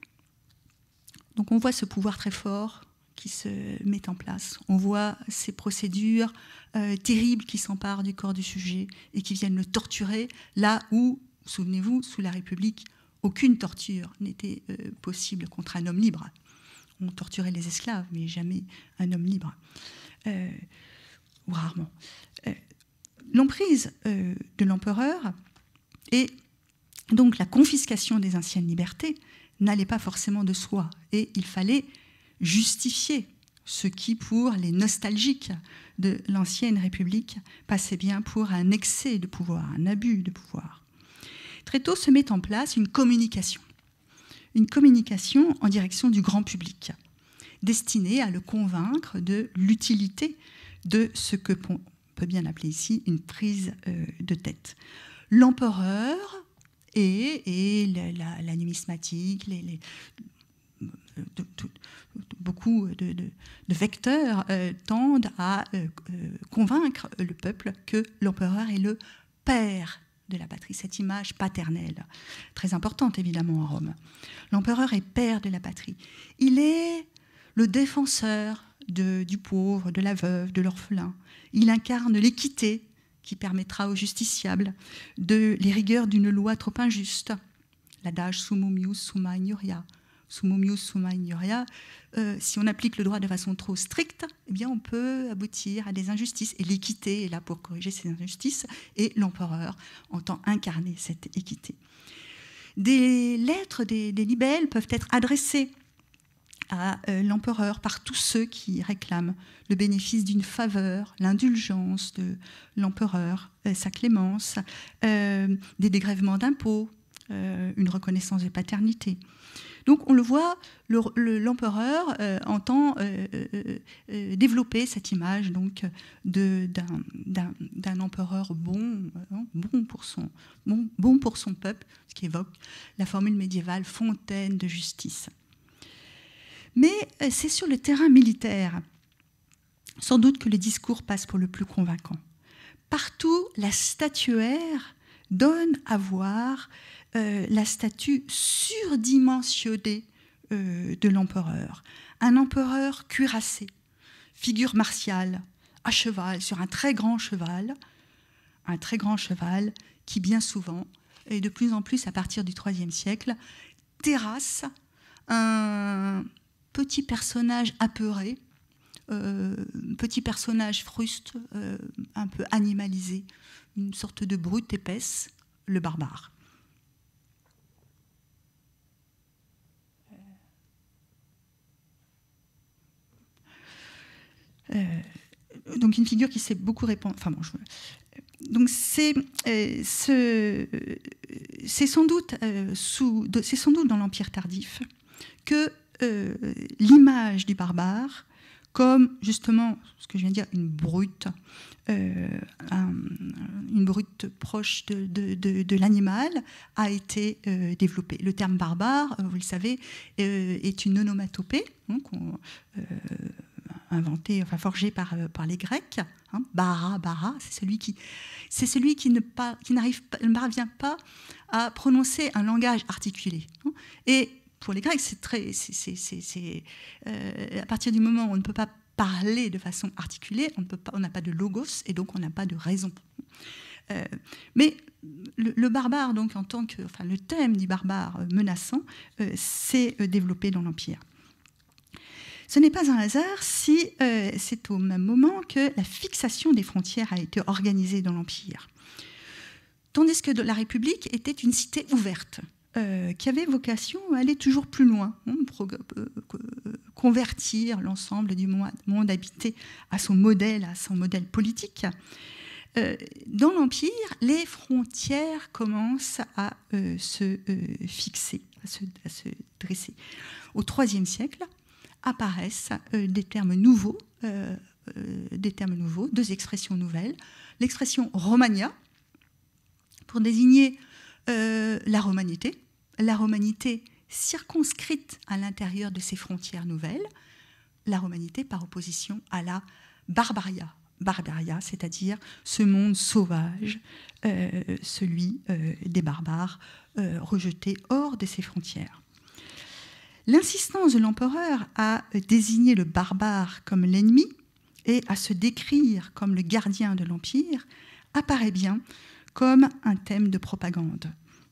Donc on voit ce pouvoir très fort qui se met en place. On voit ces procédures euh, terribles qui s'emparent du corps du sujet et qui viennent le torturer là où, souvenez-vous, sous la République, aucune torture n'était euh, possible contre un homme libre. On torturait les esclaves, mais jamais un homme libre. Euh, ou rarement. Euh, l'emprise euh, de l'empereur et donc la confiscation des anciennes libertés n'allait pas forcément de soi, et il fallait justifier ce qui, pour les nostalgiques de l'ancienne République, passait bien pour un excès de pouvoir, un abus de pouvoir. Très tôt se met en place une communication, une communication en direction du grand public, destinée à le convaincre de l'utilité de ce que on peut bien appeler ici une prise euh, de tête. L'empereur et, et la, la, la numismatique, les, les, de, de, de, beaucoup de, de, de vecteurs euh, tendent à euh, euh, convaincre le peuple que l'empereur est le père de la patrie, cette image paternelle, très importante évidemment à Rome. L'empereur est père de la patrie. Il est le défenseur De, du pauvre, de la veuve, de l'orphelin. Il incarne l'équité qui permettra aux justiciables de les rigueurs d'une loi trop injuste. L'adage summum ius summa ignoria. Summum ius summa ignoria. Euh, si on applique le droit de façon trop stricte, eh bien on peut aboutir à des injustices. Et l'équité est là pour corriger ces injustices. Et l'empereur entend incarner cette équité. Des lettres, des, des libelles peuvent être adressées à euh, l'empereur par tous ceux qui réclament le bénéfice d'une faveur, l'indulgence de l'empereur, euh, sa clémence, euh, des dégrèvements d'impôts, euh, une reconnaissance de paternité. Donc on le voit, le, le, l'empereur euh, entend euh, euh, euh, développer cette image donc, de, d'un, d'un, d'un empereur bon, euh, bon, pour son, bon, bon pour son peuple, ce qui évoque la formule médiévale fontaine de justice. Mais c'est sur le terrain militaire, sans doute, que le discours passe pour le plus convaincant. Partout, la statuaire donne à voir euh, la statue surdimensionnée euh, de l'empereur. Un empereur cuirassé, figure martiale, à cheval, sur un très grand cheval, un très grand cheval qui, bien souvent, et de plus en plus à partir du troisième siècle, terrasse un petit personnage apeuré, euh, petit personnage fruste, euh, un peu animalisé, une sorte de brute épaisse, le barbare. Euh, donc une figure qui s'est beaucoup répandue. Enfin bon, je, donc c'est euh, ce, sans doute euh, sous, c'est sans doute dans l'Empire tardif que euh, l'image du barbare, comme justement ce que je viens de dire, une brute, euh, un, une brute proche de, de, de, de l'animal, a été euh, développée. Le terme barbare, vous le savez, euh, est une onomatopée, donc on, euh, inventé, enfin forgé par, par les Grecs. Hein, bara, bara, c'est celui qui, c'est celui qui ne, par, qui n'arrive pas, ne parvient pas à prononcer un langage articulé. Hein, et pour les Grecs, c'est très, c'est, c'est, c'est, c'est, euh, à partir du moment où on ne peut pas parler de façon articulée, on ne peut pas, on n'a pas de logos et donc on n'a pas de raison. Euh, mais le, le barbare, donc en tant que, enfin le thème du barbare menaçant, euh, s'est développé dans l'Empire. Ce n'est pas un hasard si euh, c'est au même moment que la fixation des frontières a été organisée dans l'Empire. Tandis que la République était une cité ouverte, euh, qui avait vocation à aller toujours plus loin, hein, pour, euh, convertir l'ensemble du monde, monde habité à son modèle, à son modèle politique. Euh, dans l'Empire, les frontières commencent à euh, se euh, fixer, à se, à se dresser. Au troisième siècle, apparaissent euh, des termes nouveaux, euh, euh, des termes nouveaux, deux expressions nouvelles. L'expression Romania, pour désigner euh, la romanité, la romanité circonscrite à l'intérieur de ces frontières nouvelles, la romanité par opposition à la barbaria, barbaria, c'est-à-dire ce monde sauvage, euh, celui euh, des barbares euh, rejetés hors de ses frontières. L'insistance de l'empereur à désigner le barbare comme l'ennemi et à se décrire comme le gardien de l'Empire apparaît bien comme un thème de propagande.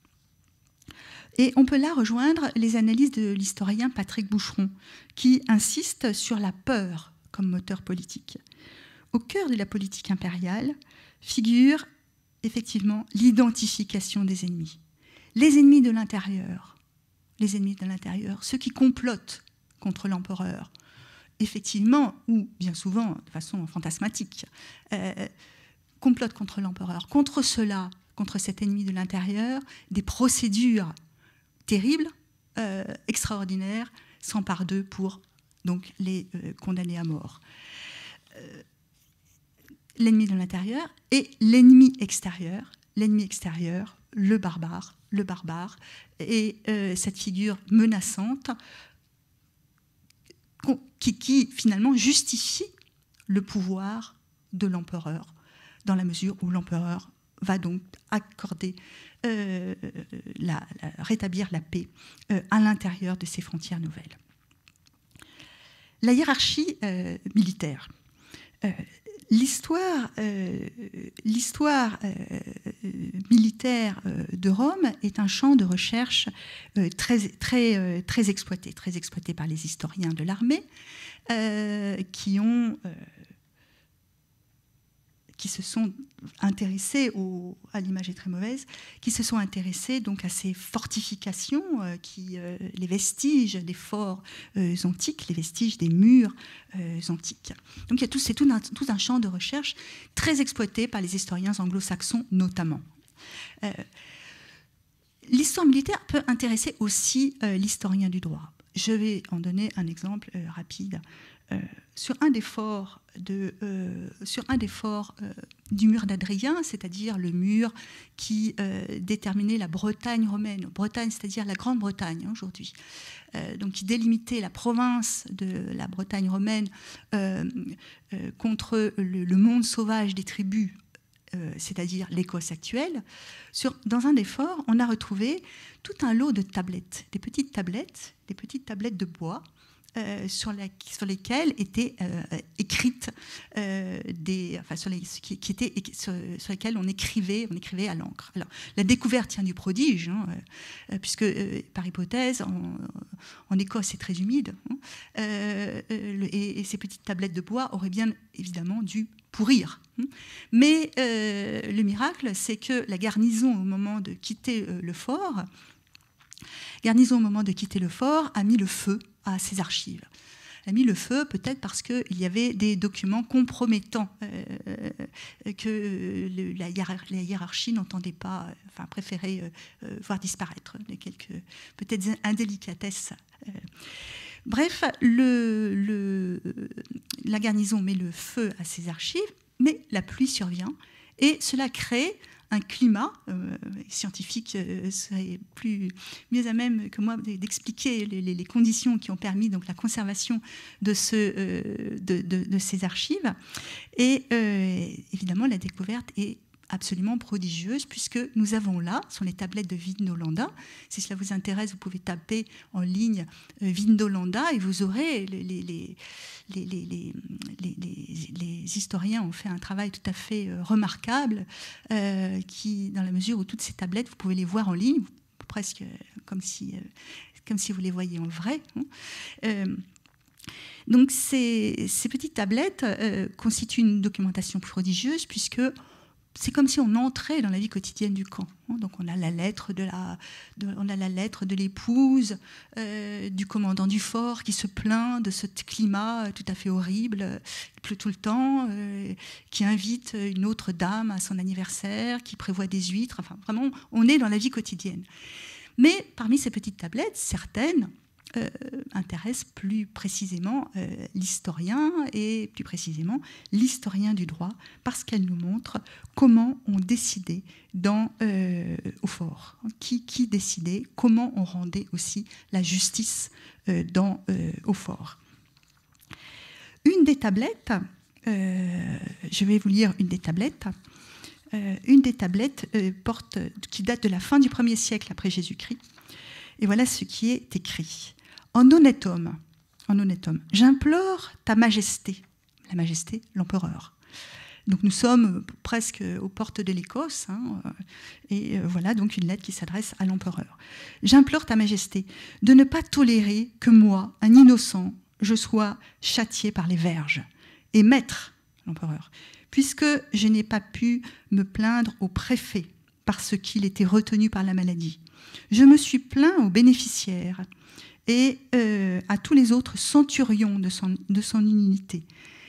Et on peut là rejoindre les analyses de l'historien Patrick Boucheron, qui insiste sur la peur comme moteur politique. Au cœur de la politique impériale figure effectivement l'identification des ennemis. Les ennemis de l'intérieur, les ennemis de l'intérieur, ceux qui complotent contre l'empereur, effectivement, ou bien souvent de façon fantasmatique, euh, complotent contre l'empereur. Contre cela, contre cet ennemi de l'intérieur, des procédures terribles, euh, extraordinaires, s'emparent d'eux pour donc, les euh, condamner à mort. Euh, l'ennemi de l'intérieur et l'ennemi extérieur, l'ennemi extérieur, le barbare, le barbare, et euh, cette figure menaçante qui, qui finalement justifie le pouvoir de l'empereur, dans la mesure où l'empereur va donc accorder, euh, la, la, rétablir la paix euh, à l'intérieur de ses frontières nouvelles. La hiérarchie euh, militaire. Euh, L'histoire, euh, l'histoire euh, militaire euh, de Rome est un champ de recherche euh, très, très, euh, très exploité, très exploité par les historiens de l'armée, euh, qui ont, euh, qui se sont intéressés au, à l'image est très mauvaise, qui se sont intéressés donc à ces fortifications, euh, qui, euh, les vestiges des forts euh, antiques, les vestiges des murs euh, antiques. Donc il y a tout, c'est tout un, tout un champ de recherche très exploité par les historiens anglo-saxons notamment. Euh, l'histoire militaire peut intéresser aussi euh, l'historien du droit. Je vais en donner un exemple euh, rapide. Euh, sur un des forts, de, euh, sur un des forts euh, du mur d'Adrien, c'est-à-dire le mur qui euh, déterminait la Bretagne romaine, Bretagne, c'est-à-dire la Grande-Bretagne hein, aujourd'hui, euh, donc qui délimitait la province de la Bretagne romaine euh, euh, contre le, le monde sauvage des tribus, euh, c'est-à-dire l'Écosse actuelle. Sur, dans un des forts, on a retrouvé tout un lot de tablettes, des petites tablettes, des petites tablettes de bois, Euh, sur, la, sur lesquelles étaient euh, écrites euh, des, enfin sur les, qui, qui étaient sur, sur lesquelles on écrivait, on écrivait à l'encre. Alors la découverte tient du prodige, hein, euh, puisque euh, par hypothèse, en, en Écosse c'est très humide, hein, euh, le, et, et ces petites tablettes de bois auraient bien évidemment dû pourrir. Hein. Mais euh, le miracle, c'est que la garnison au moment de quitter euh, le fort, garnison au moment de quitter le fort a mis le feu à ses archives. Elle a mis le feu peut-être parce qu'il y avait des documents compromettants euh, que le, la, hiérar la hiérarchie n'entendait pas, enfin préférait euh, voir disparaître, de quelques peut-être indélicatesses. Euh. Bref, le, le, la garnison met le feu à ses archives, mais la pluie survient et cela crée un climat, euh, scientifique euh, serait plus, mieux à même que moi d'expliquer les, les, les conditions qui ont permis donc, la conservation de, ce, euh, de, de, de ces archives. Et euh, évidemment, la découverte est absolument prodigieuse, puisque nous avons là, sont les tablettes de Vindolanda. Si cela vous intéresse, vous pouvez taper en ligne euh, Vindolanda et vous aurez les, les, les, les, les, les, les, les historiens ont fait un travail tout à fait euh, remarquable, euh, qui, dans la mesure où toutes ces tablettes, vous pouvez les voir en ligne, presque comme si, euh, comme si vous les voyiez en vrai. Hein. Euh, donc ces, ces petites tablettes euh, constituent une documentation prodigieuse, puisque c'est comme si on entrait dans la vie quotidienne du camp. Donc on a la lettre de la, de, on a la lettre de l'épouse euh, du commandant du fort qui se plaint de ce climat tout à fait horrible, il pleut tout le temps, euh, qui invite une autre dame à son anniversaire, qui prévoit des huîtres. Enfin, vraiment, on est dans la vie quotidienne. Mais parmi ces petites tablettes, certaines Euh, intéresse plus précisément euh, l'historien et plus précisément l'historien du droit, parce qu'elle nous montre comment on décidait dans, euh, au fort, qui, qui décidait, comment on rendait aussi la justice euh, dans, euh, au fort. Une des tablettes, euh, je vais vous lire une des tablettes, euh, une des tablettes euh, porte, qui date de la fin du premier siècle après Jésus-Christ, et voilà ce qui est écrit. En honnête homme, en honnête homme, j'implore ta majesté, la majesté, l'empereur. Donc nous sommes presque aux portes de l'Écosse, hein, et voilà donc une lettre qui s'adresse à l'empereur. J'implore ta majesté de ne pas tolérer que moi, un innocent, je sois châtié par les verges. Et maître, l'empereur, puisque je n'ai pas pu me plaindre au préfet parce qu'il était retenu par la maladie, je me suis plaint aux bénéficiaires et euh, à tous les autres centurions de son, de son unité.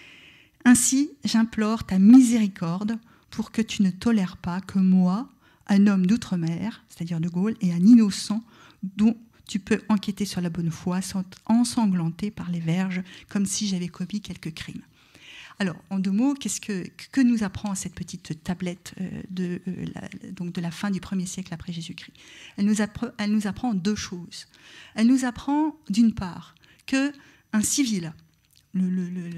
Ainsi, j'implore ta miséricorde pour que tu ne tolères pas que moi, un homme d'outre-mer, c'est-à-dire de Gaulle, et un innocent dont tu peux enquêter sur la bonne foi, sont ensanglantés par les verges, comme si j'avais commis quelques crimes. Alors, en deux mots, qu'est-ce que, que nous apprend cette petite tablette de, euh, la, donc de la fin du premier siècle après Jésus-Christ ? Elle nous apprend, elle nous apprend deux choses. Elle nous apprend, d'une part, qu'un civil, le, le, le,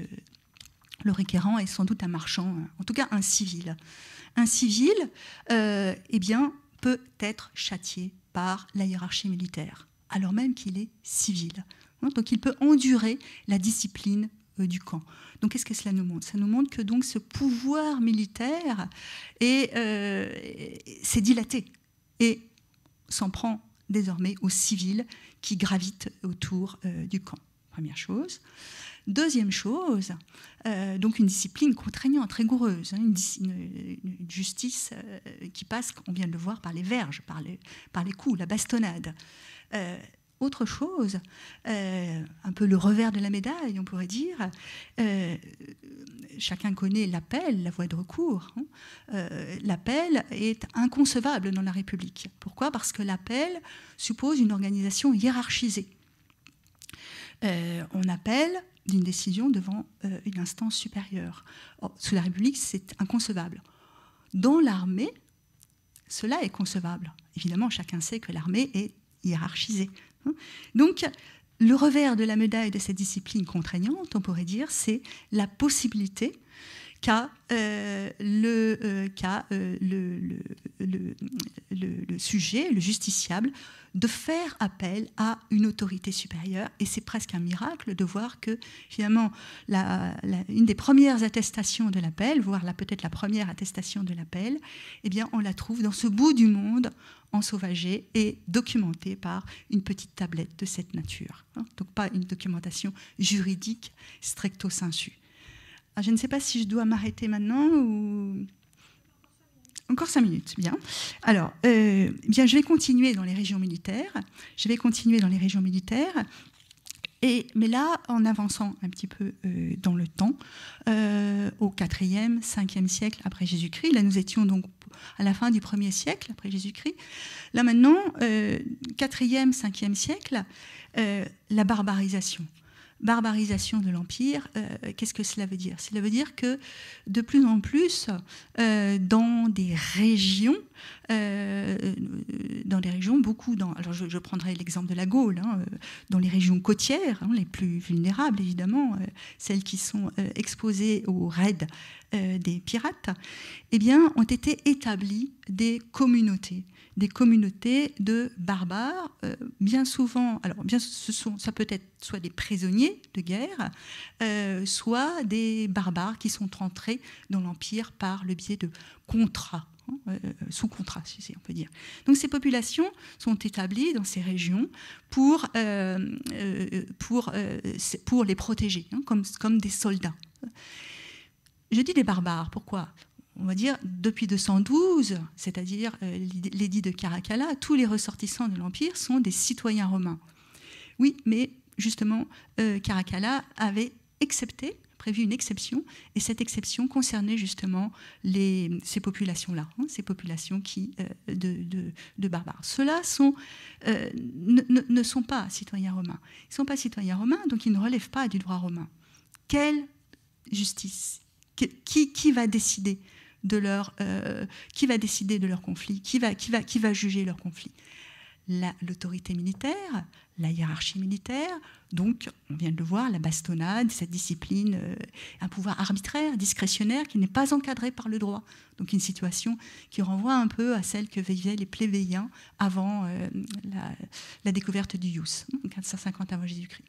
le requérant est sans doute un marchand, en tout cas un civil, un civil euh, eh bien, peut être châtié par la hiérarchie militaire, alors même qu'il est civil. Donc, il peut endurer la discipline du camp. Donc, qu'est-ce que cela nous montre ? Ça nous montre que donc, ce pouvoir militaire est, euh, s'est dilaté et s'en prend désormais aux civils qui gravitent autour euh, du camp. Première chose. Deuxième chose, euh, donc une discipline contraignante, rigoureuse, hein, une, une, une justice euh, qui passe, on vient de le voir, par les verges, par les, par les coups, la bastonnade. Euh, Autre chose, euh, un peu le revers de la médaille, on pourrait dire, euh, chacun connaît l'appel, la voie de recours. Hein. Euh, l'appel est inconcevable dans la République. Pourquoi ? Parce que l'appel suppose une organisation hiérarchisée. Euh, on appelle d'une décision devant euh, une instance supérieure. Or, sous la République, c'est inconcevable. Dans l'armée, cela est concevable. Évidemment, chacun sait que l'armée est hiérarchisée. Donc, le revers de la médaille de cette discipline contraignante, on pourrait dire, c'est la possibilité qu'a euh, le, euh, qu'a, euh, le, le, le, le, le sujet, le justiciable, de faire appel à une autorité supérieure. Et c'est presque un miracle de voir que, finalement, la, la, une des premières attestations de l'appel, voire la, peut-être la première attestation de l'appel, eh bien, on la trouve dans ce bout du monde, ensauvagée et documentée par une petite tablette de cette nature. Donc, pas une documentation juridique stricto sensu. Alors, je ne sais pas si je dois m'arrêter maintenant ou... Encore cinq minutes, bien. Alors, euh, bien, je vais continuer dans les régions militaires. Je vais continuer dans les régions militaires. Et, mais là, en avançant un petit peu euh, dans le temps, euh, au quatrième, cinquième siècle après Jésus-Christ, là nous étions donc à la fin du premier siècle après Jésus-Christ, là maintenant, euh, quatrième, cinquième siècle, euh, la barbarisation. Barbarisation de l'Empire, euh, qu'est-ce que cela veut dire? Cela veut dire que de plus en plus, euh, dans des régions, euh, dans des régions, beaucoup dans, alors je, je prendrai l'exemple de la Gaule, hein, dans les régions côtières, hein, les plus vulnérables évidemment, euh, celles qui sont euh, exposées aux raids euh, des pirates, eh bien, ont été établies des communautés. Des communautés de barbares, euh, bien souvent, alors bien ce sont, ça peut être soit des prisonniers de guerre, euh, soit des barbares qui sont entrés dans l'Empire par le biais de contrats, hein, euh, sous contrat, si on peut dire. Donc ces populations sont établies dans ces régions pour, euh, euh, pour, euh, pour les protéger, hein, comme, comme des soldats. Je dis des barbares, pourquoi ? On va dire, depuis deux cent douze, c'est-à-dire euh, l'édit de Caracalla, tous les ressortissants de l'Empire sont des citoyens romains. Oui, mais justement, euh, Caracalla avait excepté, prévu une exception, et cette exception concernait justement les, ces populations-là, hein, ces populations qui, euh, de, de, de barbares. Ceux-là sont, euh, ne, ne, ne sont pas citoyens romains. Ils ne sont pas citoyens romains, donc ils ne relèvent pas du droit romain. Quelle justice ? Qui, qui va décider de leur, euh, qui va décider de leur conflit, qui va, qui va, qui va juger leur conflit? La, l'autorité militaire, la hiérarchie militaire, donc, on vient de le voir, la bastonnade, cette discipline, euh, un pouvoir arbitraire, discrétionnaire, qui n'est pas encadré par le droit. Donc une situation qui renvoie un peu à celle que vivaient les plébéiens avant euh, la, la découverte du ius, quatre cent cinquante avant Jésus-Christ.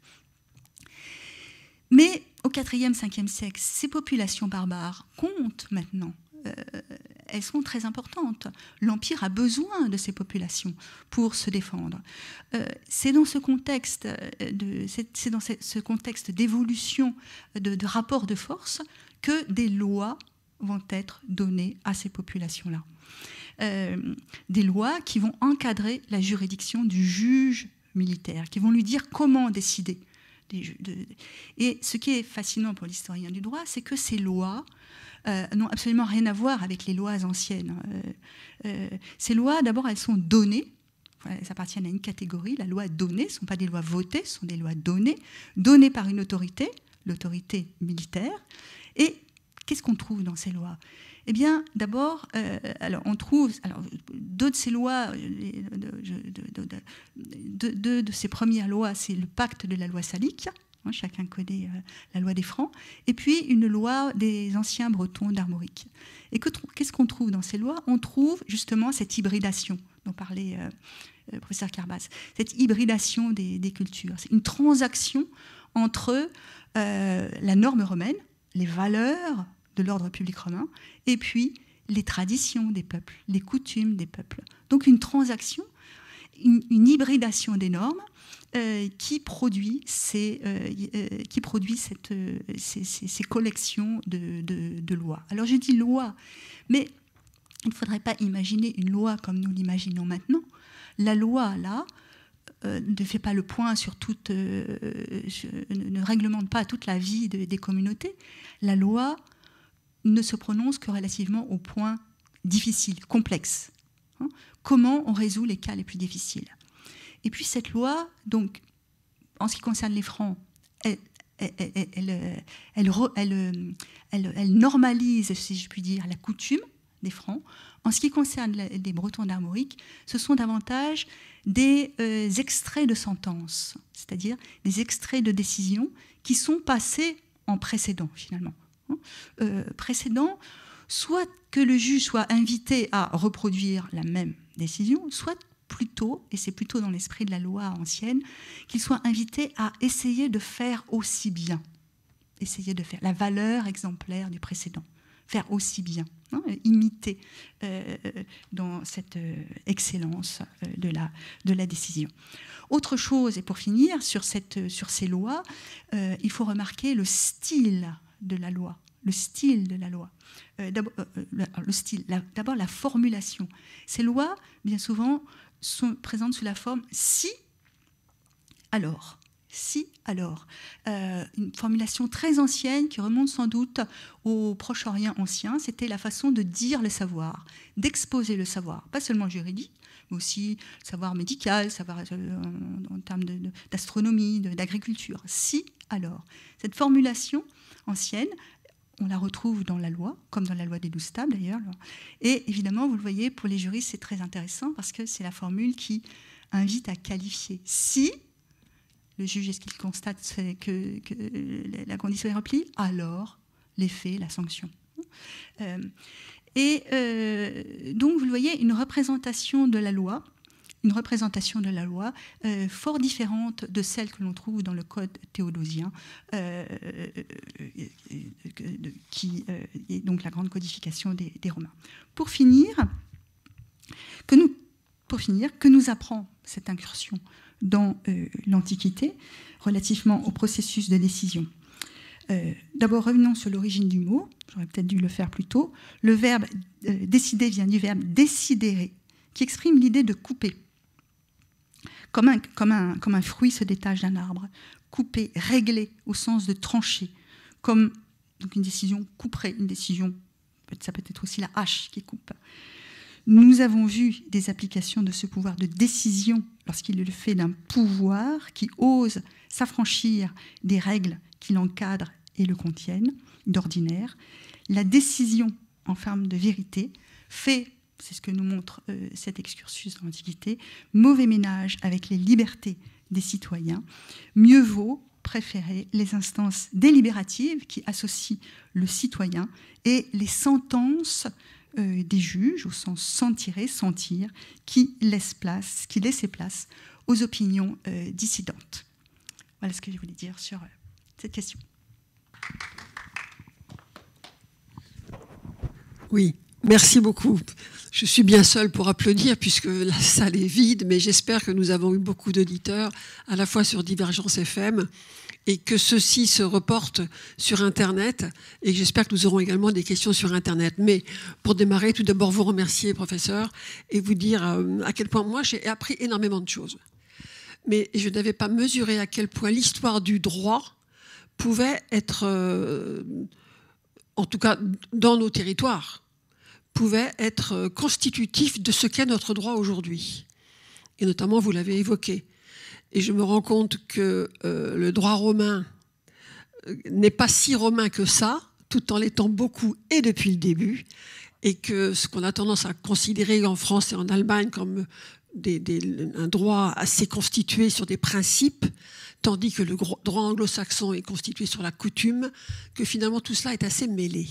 Mais au quatrième, cinquième siècle, ces populations barbares comptent maintenant. Euh, elles sont très importantes. L'Empire a besoin de ces populations pour se défendre. Euh, c'est dans ce contexte, de, c'est, c'est dans ce contexte d'évolution, de, de rapport de force, que des lois vont être données à ces populations-là. Euh, des lois qui vont encadrer la juridiction du juge militaire, qui vont lui dire comment décider. Et ce qui est fascinant pour l'historien du droit, c'est que ces lois euh, n'ont absolument rien à voir avec les lois anciennes. Euh, euh, ces lois, d'abord, elles sont données, elles appartiennent à une catégorie, la loi donnée, ce ne sont pas des lois votées, ce sont des lois données, données par une autorité, l'autorité militaire. Et qu'est-ce qu'on trouve dans ces lois ? Eh bien, d'abord, euh, alors on trouve, alors, deux de ces lois, deux de, de, de, de ces premières lois, c'est le pacte de la loi salique, hein, chacun connaît euh, la loi des Francs, et puis une loi des anciens Bretons d'Armorique. Et que, qu'est-ce qu'on trouve dans ces lois ? On trouve justement cette hybridation dont parlait euh, le professeur Carbas, cette hybridation des, des cultures. C'est une transaction entre euh, la norme romaine, les valeurs de l'ordre public romain, et puis les traditions des peuples, les coutumes des peuples. Donc une transaction, une, une hybridation des normes euh, qui produit, ces, euh, euh, qui produit cette, euh, ces, ces, ces collections de, de, de lois. Alors je dis loi, mais il ne faudrait pas imaginer une loi comme nous l'imaginons maintenant. La loi, là, euh, ne fait pas le point sur toute, euh, ne, ne réglemente pas toute la vie de, des communautés. La loi ne se prononce que relativement aux points difficiles, complexes. Hein, comment on résout les cas les plus difficiles. Et puis cette loi, donc, en ce qui concerne les Francs, elle, elle, elle, elle, elle, elle, elle, elle normalise, si je puis dire, la coutume des Francs. En ce qui concerne les Bretons d'Armorique, ce sont davantage des euh, extraits de sentences, c'est-à-dire des extraits de décisions qui sont passés en précédent, finalement. Euh, précédent, soit que le juge soit invité à reproduire la même décision, soit plutôt, et c'est plutôt dans l'esprit de la loi ancienne, qu'il soit invité à essayer de faire aussi bien, essayer de faire la valeur exemplaire du précédent, faire aussi bien, hein, imiter euh, dans cette euh, excellence euh, de, la, de la décision. Autre chose, et pour finir, sur, cette, sur ces lois, euh, il faut remarquer le style de la loi, le style de la loi. Euh, d'abord, euh, le, le style, la, d'abord la formulation. Ces lois, bien souvent, sont présentes sous la forme si, alors. Si, alors. Euh, une formulation très ancienne qui remonte sans doute au Proche-Orient ancien, c'était la façon de dire le savoir, d'exposer le savoir, pas seulement juridique, mais aussi le savoir médical, savoir euh, en, en termes de, de, d'astronomie, de, d'agriculture. Si, alors. Cette formulation ancienne, on la retrouve dans la loi, comme dans la loi des douze tables d'ailleurs. Et évidemment, vous le voyez, pour les juristes, c'est très intéressant parce que c'est la formule qui invite à qualifier. Si le juge, est-ce qu'il constate que, que la condition est remplie, alors les faits, la sanction. Euh, et euh, donc, vous le voyez, une représentation de la loi, une représentation de la loi euh, fort différente de celle que l'on trouve dans le code théodosien, euh, euh, qui euh, est donc la grande codification des, des Romains. Pour finir, que nous, pour finir, que nous apprend cette incursion dans euh, l'Antiquité relativement au processus de décision. Euh, D'abord, revenons sur l'origine du mot. J'aurais peut-être dû le faire plus tôt. Le verbe euh, décider vient du verbe décidere, qui exprime l'idée de couper. Comme un, comme, un, comme un fruit se détache d'un arbre. Couper, régler, au sens de trancher. Comme donc une décision couperée, une décision, ça peut être aussi la hache qui coupe. Nous avons vu des applications de ce pouvoir de décision lorsqu'il est le fait d'un pouvoir qui ose s'affranchir des règles qui l'encadrent et le contiennent, d'ordinaire. La décision en forme de vérité fait, c'est ce que nous montre euh, cet excursus dans l'Antiquité, mauvais ménage avec les libertés des citoyens. Mieux vaut préférer les instances délibératives qui associent le citoyen et les sentences Euh, des juges, au sens sentirer, sentir, qui laissent place, qui laissent place aux opinions euh, dissidentes. Voilà ce que je voulais dire sur euh, cette question. Oui, merci beaucoup. Je suis bien seule pour applaudir puisque la salle est vide, mais j'espère que nous avons eu beaucoup d'auditeurs, à la fois sur Divergence F M, et que ceci se reporte sur Internet, et j'espère que nous aurons également des questions sur Internet. Mais pour démarrer, tout d'abord vous remercier, professeur, et vous dire euh, à quel point moi j'ai appris énormément de choses. Mais je n'avais pas mesuré à quel point l'histoire du droit pouvait être, euh, en tout cas dans nos territoires, pouvait être constitutif de ce qu'est notre droit aujourd'hui. Et notamment, vous l'avez évoqué. Et je me rends compte que euh, le droit romain n'est pas si romain que ça, tout en l'étant beaucoup et depuis le début, et que ce qu'on a tendance à considérer en France et en Allemagne comme des, des, un droit assez constitué sur des principes, tandis que le droit anglo-saxon est constitué sur la coutume, que finalement tout cela est assez mêlé.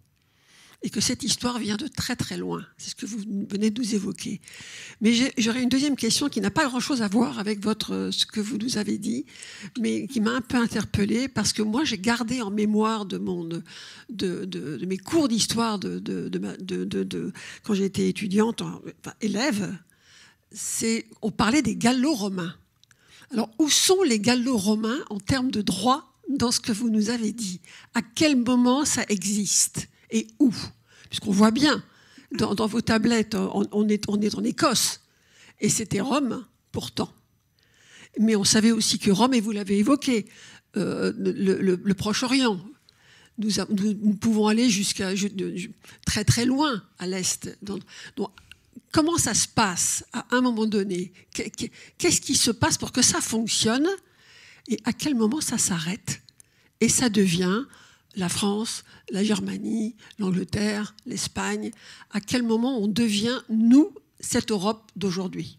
Et que cette histoire vient de très très loin. C'est ce que vous venez de nous évoquer. Mais j'aurais une deuxième question qui n'a pas grand-chose à voir avec votre, ce que vous nous avez dit, mais qui m'a un peu interpellée, parce que moi j'ai gardé en mémoire de, mon, de, de, de, de mes cours d'histoire de, de, de, de, de, de, quand j'étais étudiante, enfin, élève, c'est, on parlait des gallo-romains. Alors où sont les gallo-romains en termes de droit dans ce que vous nous avez dit? À quel moment ça existe? Et où? Puisqu'on voit bien, dans, dans vos tablettes, on, on, est, on est en Écosse. Et c'était Rome, pourtant. Mais on savait aussi que Rome, et vous l'avez évoqué, euh, le, le, le Proche-Orient, nous, nous, nous pouvons aller jusqu'à très très loin à l'Est. Donc, donc, comment ça se passe à un moment donné? Qu'est-ce qui se passe pour que ça fonctionne? Et à quel moment ça s'arrête? Et ça devient la France, la Germanie, l'Angleterre, l'Espagne. À quel moment on devient, nous, cette Europe d'aujourd'hui?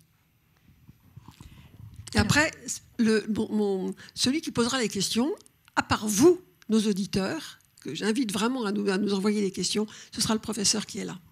Et après, le, bon, mon, celui qui posera les questions, à part vous, nos auditeurs, que j'invite vraiment à nous, à nous envoyer les questions, ce sera le professeur qui est là.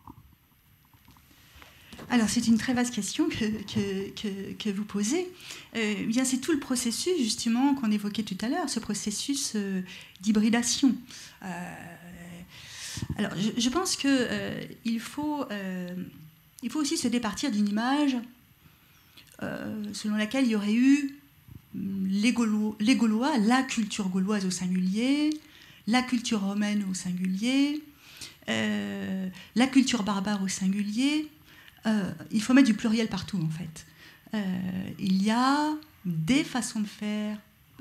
Alors, c'est une très vaste question que, que, que, que vous posez. Euh, bien, c'est tout le processus, justement, qu'on évoquait tout à l'heure, ce processus euh, d'hybridation. Euh, alors, je, je pense qu'il euh, faut, euh, il faut aussi se départir d'une image euh, selon laquelle il y aurait eu les Gaulois, les Gaulois, la culture gauloise au singulier, la culture romaine au singulier, euh, la culture barbare au singulier. Euh, il faut mettre du pluriel partout, en fait. Euh, il y a des façons de faire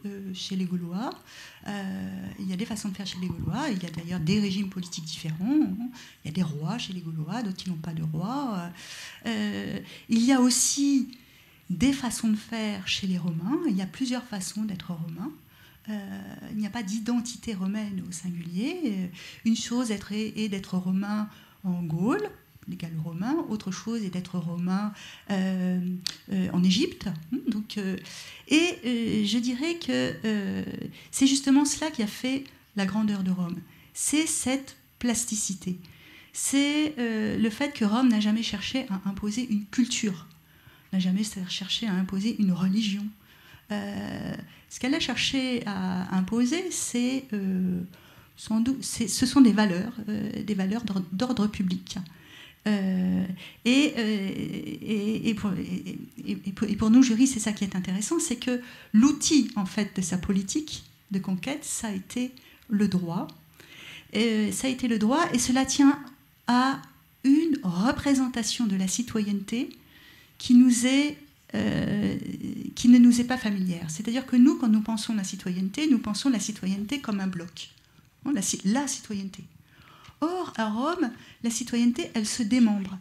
euh, chez les Gaulois. Euh, il y a des façons de faire chez les Gaulois. Il y a d'ailleurs des régimes politiques différents. Il y a des rois chez les Gaulois, d'autres qui n'ont pas de roi. Euh, il y a aussi des façons de faire chez les Romains. Il y a plusieurs façons d'être romain. Euh, il n'y a pas d'identité romaine au singulier. Une chose est, est d'être romain en Gaule, les Gallo-romains. Autre chose est d'être romain euh, euh, en Égypte. Donc, euh, et euh, je dirais que euh, c'est justement cela qui a fait la grandeur de Rome. C'est cette plasticité. C'est euh, le fait que Rome n'a jamais cherché à imposer une culture, n'a jamais cherché à imposer une religion. Euh, ce qu'elle a cherché à imposer, c'est, euh, sans doute, c'est, ce sont des valeurs, euh, des valeurs d'ordre, d'ordre public. Euh, et, euh, et, et, pour, et, et, pour, et pour nous, juristes, c'est ça qui est intéressant, c'est que l'outil en fait de sa politique de conquête, ça a été le droit. Et, ça a été le droit, et cela tient à une représentation de la citoyenneté qui nous est Euh, qui ne nous est pas familière. C'est-à-dire que nous, quand nous pensons la citoyenneté, nous pensons la citoyenneté comme un bloc. Non, la, la citoyenneté. Or, à Rome, la citoyenneté, elle se démembre.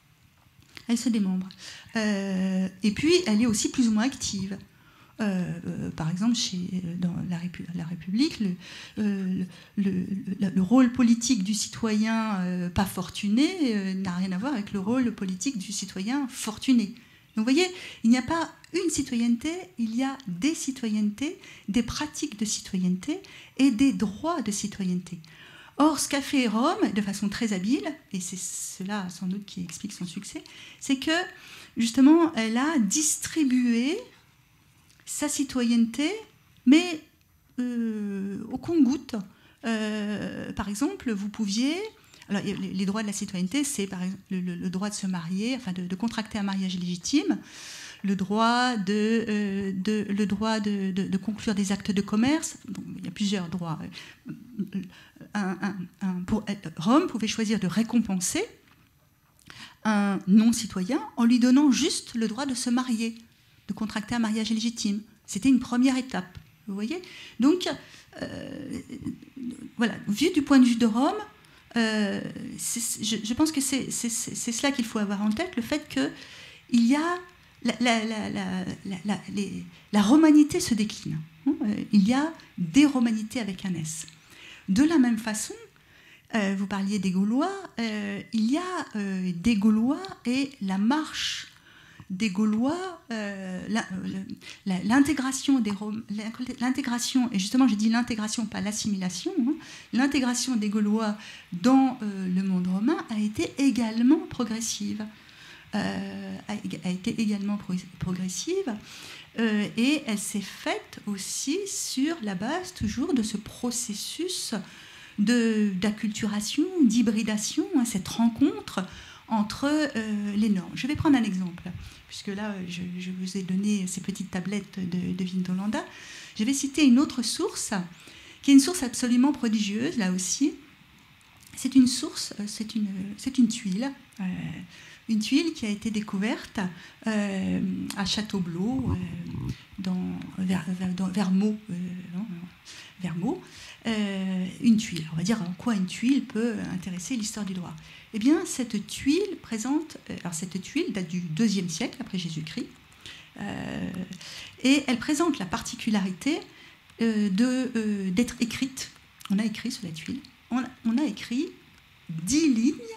Elle se démembre. Euh, et puis, elle est aussi plus ou moins active. Euh, euh, par exemple, chez, dans la, Répu la République, le, euh, le, le, le rôle politique du citoyen euh, pas fortuné euh, n'a rien à voir avec le rôle politique du citoyen fortuné. Donc vous voyez, il n'y a pas une citoyenneté, il y a des citoyennetés, des pratiques de citoyenneté et des droits de citoyenneté. Or, ce qu'a fait Rome, de façon très habile, et c'est cela sans doute qui explique son succès, c'est que justement, elle a distribué sa citoyenneté, mais euh, au compte-gouttes. Euh, par exemple, vous pouviez... Alors, les droits de la citoyenneté, c'est par exemple le, le droit de se marier, enfin de, de contracter un mariage légitime, le droit de, euh, de, le droit de, de, de conclure des actes de commerce. Donc, il y a plusieurs droits. Un, un, un, pour, Rome pouvait choisir de récompenser un non-citoyen en lui donnant juste le droit de se marier, de contracter un mariage légitime. C'était une première étape, vous voyez. Donc, euh, voilà, vu du point de vue de Rome, Euh, je, je pense que c'est cela qu'il faut avoir en tête, le fait qu'il y a la, la, la, la, la, les, la romanité se décline. Il y a des romanités avec un S. De la même façon, euh, vous parliez des Gaulois, euh, il y a euh, des Gaulois et la marche des Gaulois, euh, l'intégration des l'intégration, et justement je dis l'intégration, pas l'assimilation, hein, l'intégration des Gaulois dans euh, le monde romain a été également progressive, euh, a, a été également pro progressive, euh, et elle s'est faite aussi sur la base toujours de ce processus d'acculturation, d'hybridation, hein, cette rencontre entre euh, les normes. Je vais prendre un exemple, puisque là, je, je vous ai donné ces petites tablettes de, de Vindolanda. Je vais citer une autre source, qui est une source absolument prodigieuse, là aussi. C'est une source, c'est une, c'est une tuile, euh, une tuile qui a été découverte euh, à Châteaublot, euh, dans, vers, vers, dans, vers Meaux, euh, non, vers Meaux. Euh, une tuile. On va dire en quoi une tuile peut intéresser l'histoire du droit. Eh bien, cette tuile présente... Alors, cette tuile date du deuxième siècle après Jésus-Christ. Euh, et elle présente la particularité euh, de, euh, d'être écrite. On a écrit sur la tuile. On a, on a écrit dix lignes.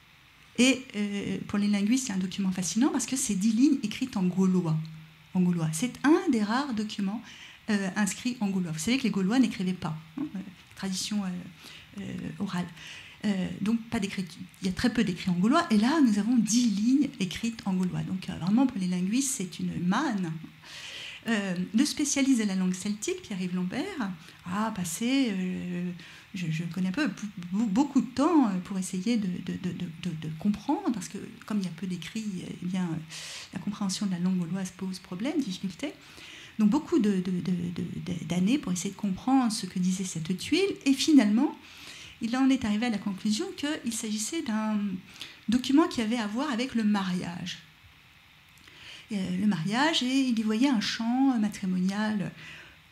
Et euh, pour les linguistes, c'est un document fascinant parce que c'est dix lignes écrites en gaulois. En gaulois. C'est un des rares documents Euh, inscrit en gaulois. Vous savez que les Gaulois n'écrivaient pas, hein, euh, tradition euh, euh, orale. Euh, donc pas d'écriture. Il y a très peu d'écrits en gaulois. Et là, nous avons dix lignes écrites en gaulois. Donc euh, vraiment, pour les linguistes, c'est une manne. Euh, le spécialiste de la langue celtique, Pierre-Yves Lambert, a passé, euh, je, je connais un peu, beaucoup de temps pour essayer de, de, de, de, de comprendre, parce que comme il y a peu d'écrits, eh bien, la compréhension de la langue gauloise pose problème, difficulté. Donc beaucoup de, de, de, de, d'années pour essayer de comprendre ce que disait cette tuile. Et finalement, il en est arrivé à la conclusion qu'il s'agissait d'un document qui avait à voir avec le mariage. Et, euh, le mariage, et il y voyait un chant matrimonial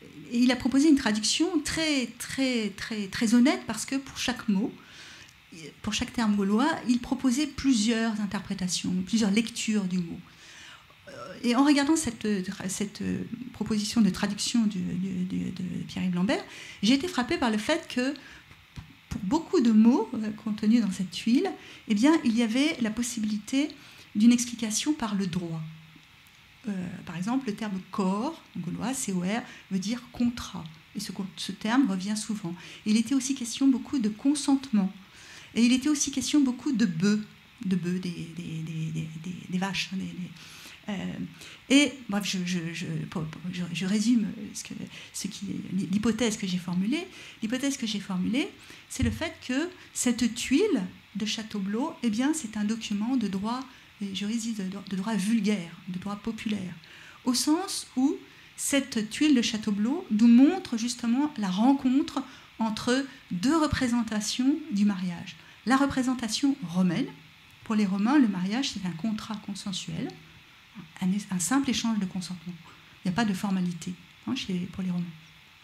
et il a proposé une traduction très, très, très, très honnête, parce que pour chaque mot, pour chaque terme gaulois, il proposait plusieurs interprétations, plusieurs lectures du mot. Et en regardant cette, cette proposition de traduction du, du, du, de Pierre-Yves Lambert, j'ai été frappée par le fait que pour beaucoup de mots contenus dans cette tuile, eh bien, il y avait la possibilité d'une explication par le droit. Euh, par exemple, le terme corps, en gaulois, C O R, veut dire contrat. Et ce, ce terme revient souvent. Il était aussi question beaucoup de consentement. Et il était aussi question beaucoup de bœufs, de bœufs, des, des, des, des, des, des vaches. Des, des, euh, et bref, je, je, je, je, je résume ce que, ce qui, l'hypothèse que j'ai formulée. L'hypothèse que j'ai formulée, c'est le fait que cette tuile de Chateaublot, eh bien, c'est un document de droit, juridique, de droit vulgaire, de droit populaire, au sens où cette tuile de Chateaublot nous montre justement la rencontre entre deux représentations du mariage. La représentation romaine, pour les Romains, le mariage, c'est un contrat consensuel, un, un simple échange de consentement. Il n'y a pas de formalité, hein, chez, pour les Romains.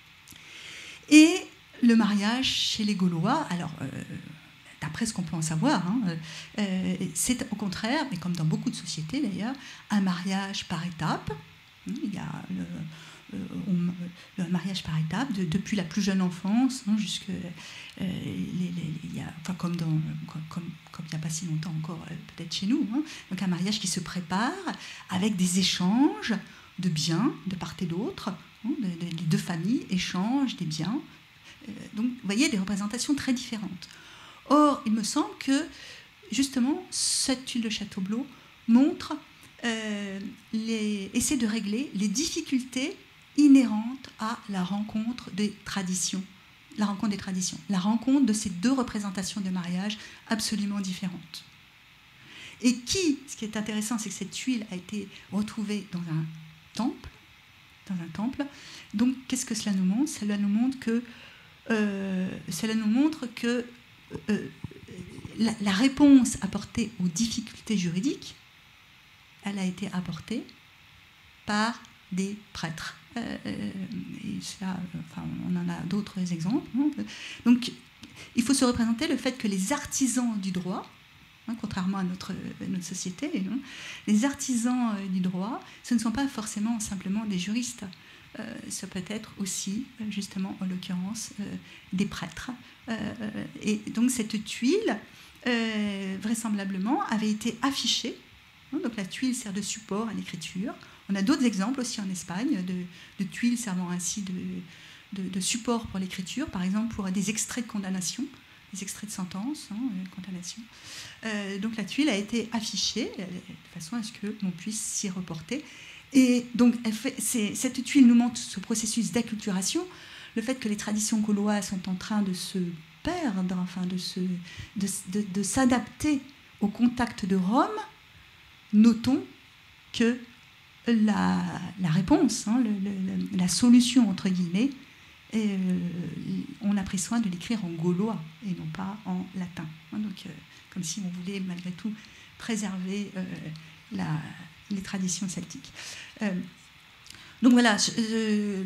Et le mariage chez les Gaulois, alors, euh, d'après ce qu'on peut en savoir, hein, euh, c'est au contraire, mais comme dans beaucoup de sociétés d'ailleurs, un mariage par étapes. Il y a le, euh, le mariage par étapes, de, depuis la plus jeune enfance, hein, jusque, euh, les, les, il y a, enfin, comme, dans, comme, comme, comme il n'y a pas si longtemps encore, euh, peut-être chez nous. Hein, donc un mariage qui se prépare avec des échanges de biens de part et d'autre. Hein, de, de, les deux familles échangent des biens. Euh, donc, vous voyez, des représentations très différentes. Or, il me semble que, justement, cette tuile de Chateaublot montre, euh, les, essaie de régler les difficultés inhérentes à la rencontre des traditions, la rencontre des traditions, la rencontre de ces deux représentations de mariage absolument différentes. Et qui, ce qui est intéressant, c'est que cette tuile a été retrouvée dans un temple, dans un temple. Donc, qu'est-ce que cela nous montre? Cela nous montre que, euh, cela nous montre que euh, la, la réponse apportée aux difficultés juridiques, elle a été apportée par des prêtres. Euh, et cela, enfin, on en a d'autres exemples. Hein. Donc, il faut se représenter le fait que les artisans du droit, hein, contrairement à notre, notre société, hein, les artisans euh, du droit, ce ne sont pas forcément simplement des juristes. Euh, ça peut être aussi, justement, en l'occurrence, euh, des prêtres. Euh, et donc, cette tuile, euh, vraisemblablement, avait été affichée. Donc la tuile sert de support à l'écriture. On a d'autres exemples aussi en Espagne de, de tuiles servant ainsi de, de, de support pour l'écriture, par exemple pour des extraits de condamnation, des extraits de sentence, hein, de condamnation. Euh, donc la tuile a été affichée de façon à ce que l'on puisse s'y reporter. Et donc elle fait, c'est, cette tuile nous montre ce processus d'acculturation, le fait que les traditions gauloises sont en train de se perdre, enfin de, se, de, de, de s'adapter au contact de Rome. Notons que la, la réponse, hein, le, le, la solution, entre guillemets, euh, on a pris soin de l'écrire en gaulois et non pas en latin. Hein, donc, euh, comme si on voulait malgré tout préserver euh, la, les traditions celtiques. Euh, donc voilà, euh,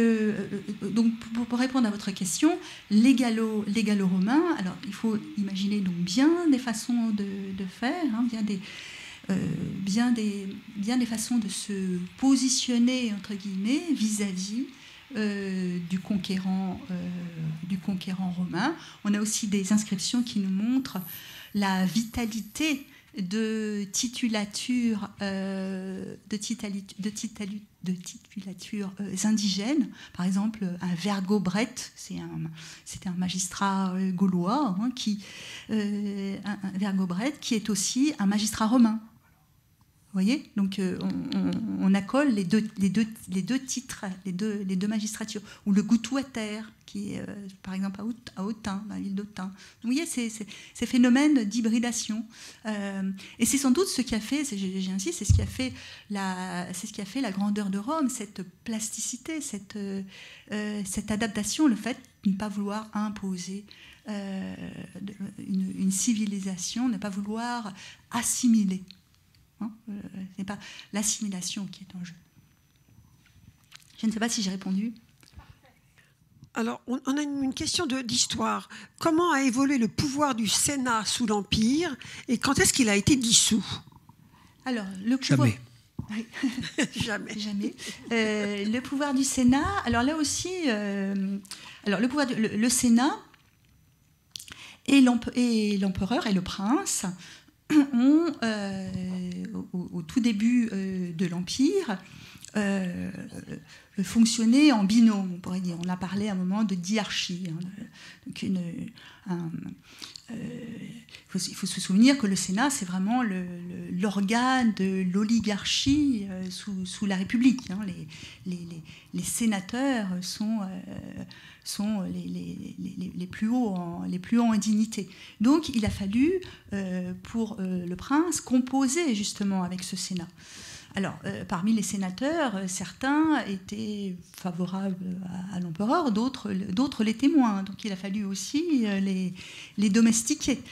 le, donc pour, pour répondre à votre question, les gallo, les gallo-romains, alors il faut imaginer donc bien des façons de, de faire, hein, bien des... Euh, bien, des, bien des façons de se positionner, entre guillemets, vis-à-vis euh, du, conquérant, euh, du conquérant romain. On a aussi des inscriptions qui nous montrent la vitalité de titulatures euh, de, titali, de, titali, de titulatures euh, indigènes. Par exemple, un Vergobret, c'est un, c'était un magistrat euh, gaulois, hein, qui, euh, un, un Vergobret qui est aussi un magistrat romain. Vous voyez, donc euh, on, on, on accole les deux, les, deux, les deux titres, les deux, les deux magistratures. Ou le Goutouater, qui est euh, par exemple à Autun, dans l'île d'Autun. Vous voyez, c'est, c'est, ces phénomènes d'hybridation. Euh, et c'est sans doute ce qui a fait, j'insiste, c'est ce qui a fait la, c'est ce qui a fait la grandeur de Rome, cette plasticité, cette, euh, cette adaptation, le fait de ne pas vouloir imposer euh, une, une civilisation, ne pas vouloir assimiler. Hein, euh, ce n'est pas l'assimilation qui est en jeu. Je ne sais pas si j'ai répondu Alors, on, on a une, une question d'histoire. Comment a évolué le pouvoir du Sénat sous l'Empire et quand est-ce qu'il a été dissous? Alors, le pouvoir... Jamais. Oui. Jamais. Jamais. Euh, le pouvoir du Sénat, alors là aussi, euh, alors le, pouvoir du, le, le Sénat et l'empereur et le prince ont, euh, au, au tout début euh, de l'Empire, euh, fonctionné en binôme, on pourrait dire. On a parlé à un moment de diarchie. Hein, donc une, un, euh, il, faut, il faut se souvenir que le Sénat, c'est vraiment l'organe de l'oligarchie euh, sous, sous la République. Hein. Les, les, les, les sénateurs sont, euh, sont les, les, les, les, plus hauts en, les plus hauts en dignité. Donc il a fallu, euh, pour euh, le prince, composer justement avec ce Sénat. Alors, euh, parmi les sénateurs, euh, certains étaient favorables à, à l'empereur, d'autres, d'autres l'étaient moins. Donc, il a fallu aussi euh, les, les domestiquer.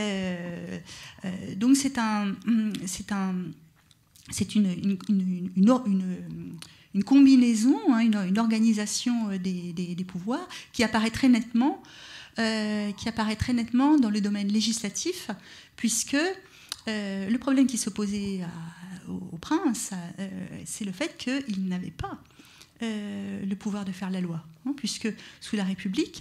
Euh, euh, donc, c'est un, c'est un, c'est une, une, une, une, une, une combinaison, hein, une, une organisation des, des, des pouvoirs qui apparaît très nettement, euh, qui apparaît très nettement dans le domaine législatif, puisque euh, le problème qui s'opposait à au prince, euh, c'est le fait qu'il n'avait pas euh, le pouvoir de faire la loi, hein, puisque sous la République,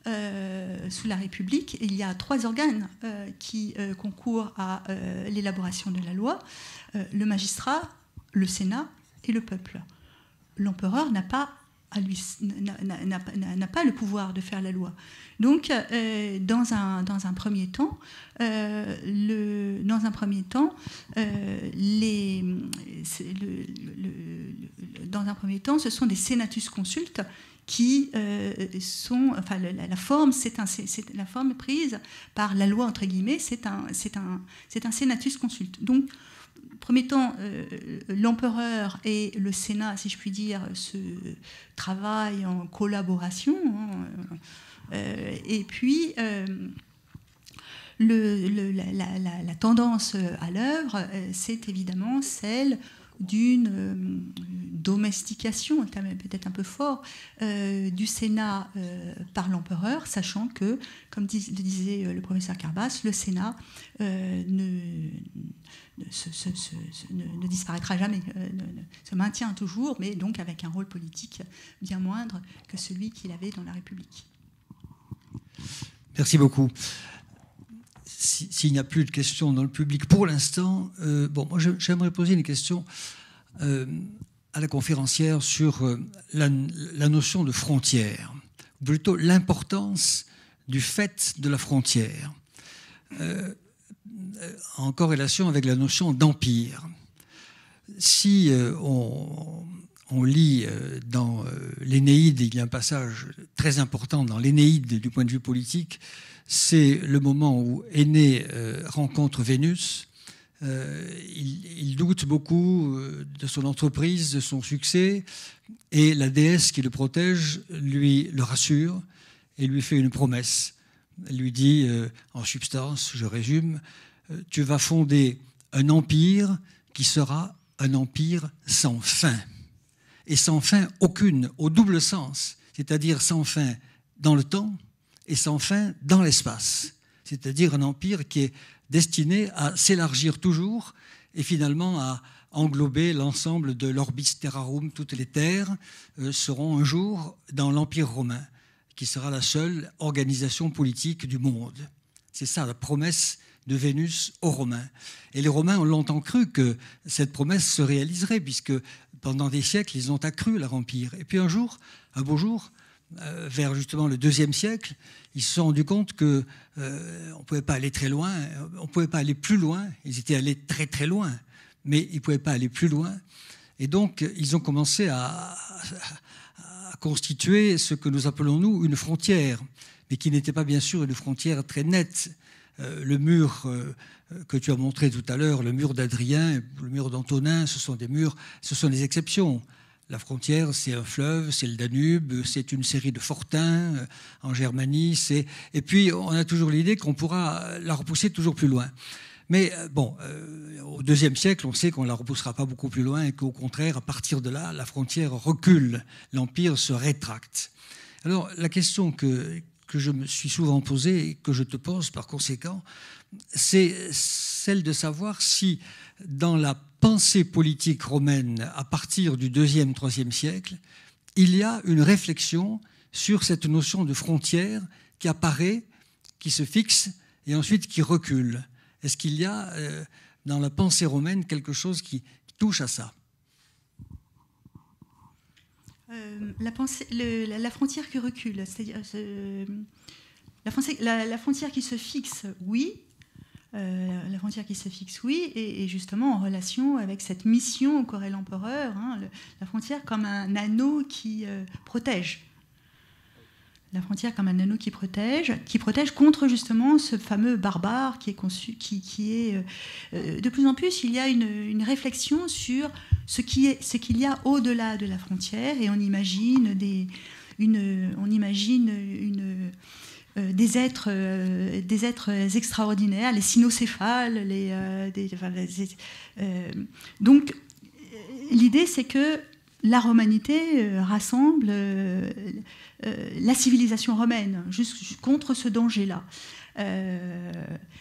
euh, sous la République, il y a trois organes euh, qui euh, concourent à euh, l'élaboration de la loi, euh, le magistrat, le Sénat et le peuple. L'empereur n'a pas à lui, n'a, n'a, n'a pas le pouvoir de faire la loi. Donc, euh, dans, un, dans un premier temps, euh, le, dans un premier temps, euh, les, le, le, le, dans un premier temps, ce sont des senatus consultes qui euh, sont, enfin, la, la forme, c'est, un, c'est, c'est la forme prise par la loi entre guillemets, c'est un, c'est un, c'est un senatus consulte. Donc, premier temps, euh, l'empereur et le Sénat, si je puis dire, se travaillent en collaboration. Hein, euh, et puis, euh, le, le, la, la, la tendance à l'œuvre, euh, c'est évidemment celle d'une euh, domestication, peut-être un peu fort, euh, du Sénat euh, par l'empereur, sachant que, comme dis, le disait le professeur Carbas, le Sénat euh, ne, ne, se, se, se, ne, ne disparaîtra jamais, euh, ne, ne, se maintient toujours, mais donc avec un rôle politique bien moindre que celui qu'il avait dans la République. Merci beaucoup. S'il si n'y a plus de questions dans le public pour l'instant, euh, bon, moi j'aimerais poser une question euh, à la conférencière sur euh, la, la notion de frontière, ou plutôt l'importance du fait de la frontière, euh, en corrélation avec la notion d'empire. Si euh, on, on lit euh, dans euh, l'Énéide, il y a un passage très important dans l'Énéide du point de vue politique, c'est le moment où Énée euh, rencontre Vénus. Euh, il, il doute beaucoup euh, de son entreprise, de son succès, et la déesse qui le protège lui le rassure et lui fait une promesse. Elle lui dit, euh, en substance, je résume, euh, tu vas fonder un empire qui sera un empire sans fin. Et sans fin aucune, au double sens, c'est-à-dire sans fin dans le temps, et sans fin dans l'espace, c'est-à-dire un empire qui est destiné à s'élargir toujours et finalement à englober l'ensemble de l'orbis terrarum, toutes les terres euh, seront un jour dans l'Empire romain, qui sera la seule organisation politique du monde. C'est ça la promesse de Vénus aux Romains. Et les Romains ont longtemps cru que cette promesse se réaliserait, puisque pendant des siècles, ils ont accru leur empire. Et puis un jour, un beau jour, Euh, vers justement le deuxième siècle, ils se sont rendus compte qu'on euh, ne pouvait pas aller très loin, on ne pouvait pas aller plus loin, ils étaient allés très très loin, mais ils ne pouvaient pas aller plus loin. Et donc, ils ont commencé à, à constituer ce que nous appelons, nous, une frontière, mais qui n'était pas bien sûr une frontière très nette. Euh, le mur euh, que tu as montré tout à l'heure, le mur d'Adrien, le mur d'Antonin, ce sont des murs, ce sont des exceptions. La frontière, c'est un fleuve, c'est le Danube, c'est une série de fortins euh, en Germanie. C'est... Et puis, on a toujours l'idée qu'on pourra la repousser toujours plus loin. Mais euh, bon, euh, au deuxième siècle, on sait qu'on ne la repoussera pas beaucoup plus loin et qu'au contraire, à partir de là, la frontière recule, l'empire se rétracte. Alors, la question que, que je me suis souvent posée et que je te pose par conséquent, c'est celle de savoir si, dans la pensée politique romaine à partir du deuxième, troisième siècle, il y a une réflexion sur cette notion de frontière qui apparaît, qui se fixe et ensuite qui recule. Est-ce qu'il y a euh, dans la pensée romaine quelque chose qui, qui touche à ça? euh, la, pensée, le, la, la frontière qui recule, c'est-à-dire euh, la, la, la frontière qui se fixe, oui. Euh, la frontière qui se fixe, oui, et, et justement en relation avec cette mission qu'aurait l'empereur, hein, le, la frontière comme un anneau qui euh, protège. La frontière comme un anneau qui protège, qui protège contre justement ce fameux barbare qui est conçu, qui, qui est euh, de plus en plus, il y a une, une réflexion sur ce qui est, ce qu'il y a au-delà de la frontière, et on imagine des, une, on imagine une Euh, des êtres, euh, des êtres extraordinaires, les cynocéphales, les, euh, des, enfin, les, euh, donc l'idée c'est que la romanité euh, rassemble euh, euh, la civilisation romaine juste contre ce danger-là. Euh,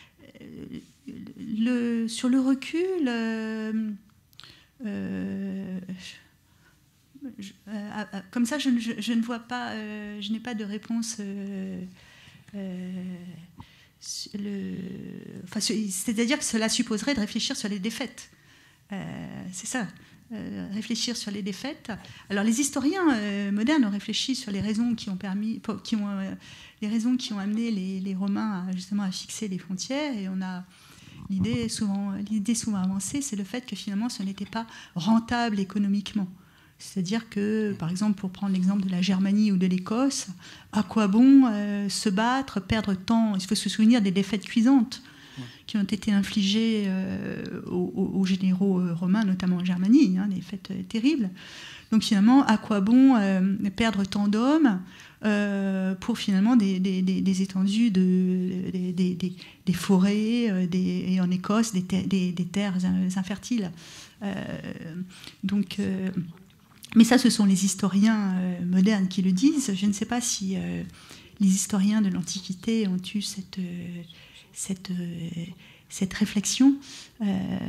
le, sur le recul, euh, euh, je, euh, comme ça je, je, je ne vois pas, euh, je n'ai pas de réponse. Euh, Euh, le, enfin, c'est-à-dire que cela supposerait de réfléchir sur les défaites. Euh, c'est ça, euh, réfléchir sur les défaites. Alors les historiens euh, modernes ont réfléchi sur les raisons qui ont permis, qui ont, euh, les raisons qui ont amené les, les Romains à, justement à fixer les frontières, et on a l'idée souvent, l'idée souvent avancée, c'est le fait que finalement ce n'était pas rentable économiquement. C'est-à-dire que, par exemple, pour prendre l'exemple de la Germanie ou de l'Écosse, à quoi bon euh, se battre, perdre temps? Il faut se souvenir des défaites cuisantes qui ont été infligées euh, aux, aux généraux euh, romains, notamment en Germanie, hein, des défaites euh, terribles. Donc finalement, à quoi bon euh, perdre tant d'hommes euh, pour finalement des, des, des, des étendues, de, des, des, des, des forêts, euh, des, et en Écosse, des, ter des, des terres infertiles. Euh, donc... Euh, Mais ça, ce sont les historiens euh, modernes qui le disent. Je ne sais pas si euh, les historiens de l'Antiquité ont eu cette, euh, cette, euh, cette réflexion. Euh,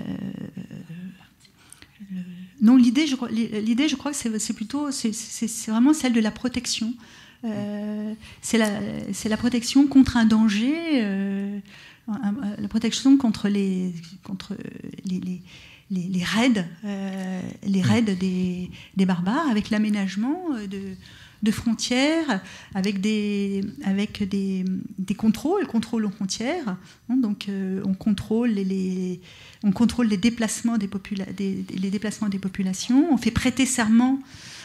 le... Non, l'idée, je, l'idée, je crois que c'est plutôt, c'est vraiment celle de la protection. Euh, c'est la, c'est la protection contre un danger, euh, la protection contre les, contre les, les Les, les raids, euh, les raids des, des barbares, avec l'aménagement de, de frontières, avec des, avec des, des contrôles, contrôles aux frontières. Hein, donc, euh, on contrôle les, les, on contrôle les déplacements des, popula des, les déplacements des populations. On fait prêter serment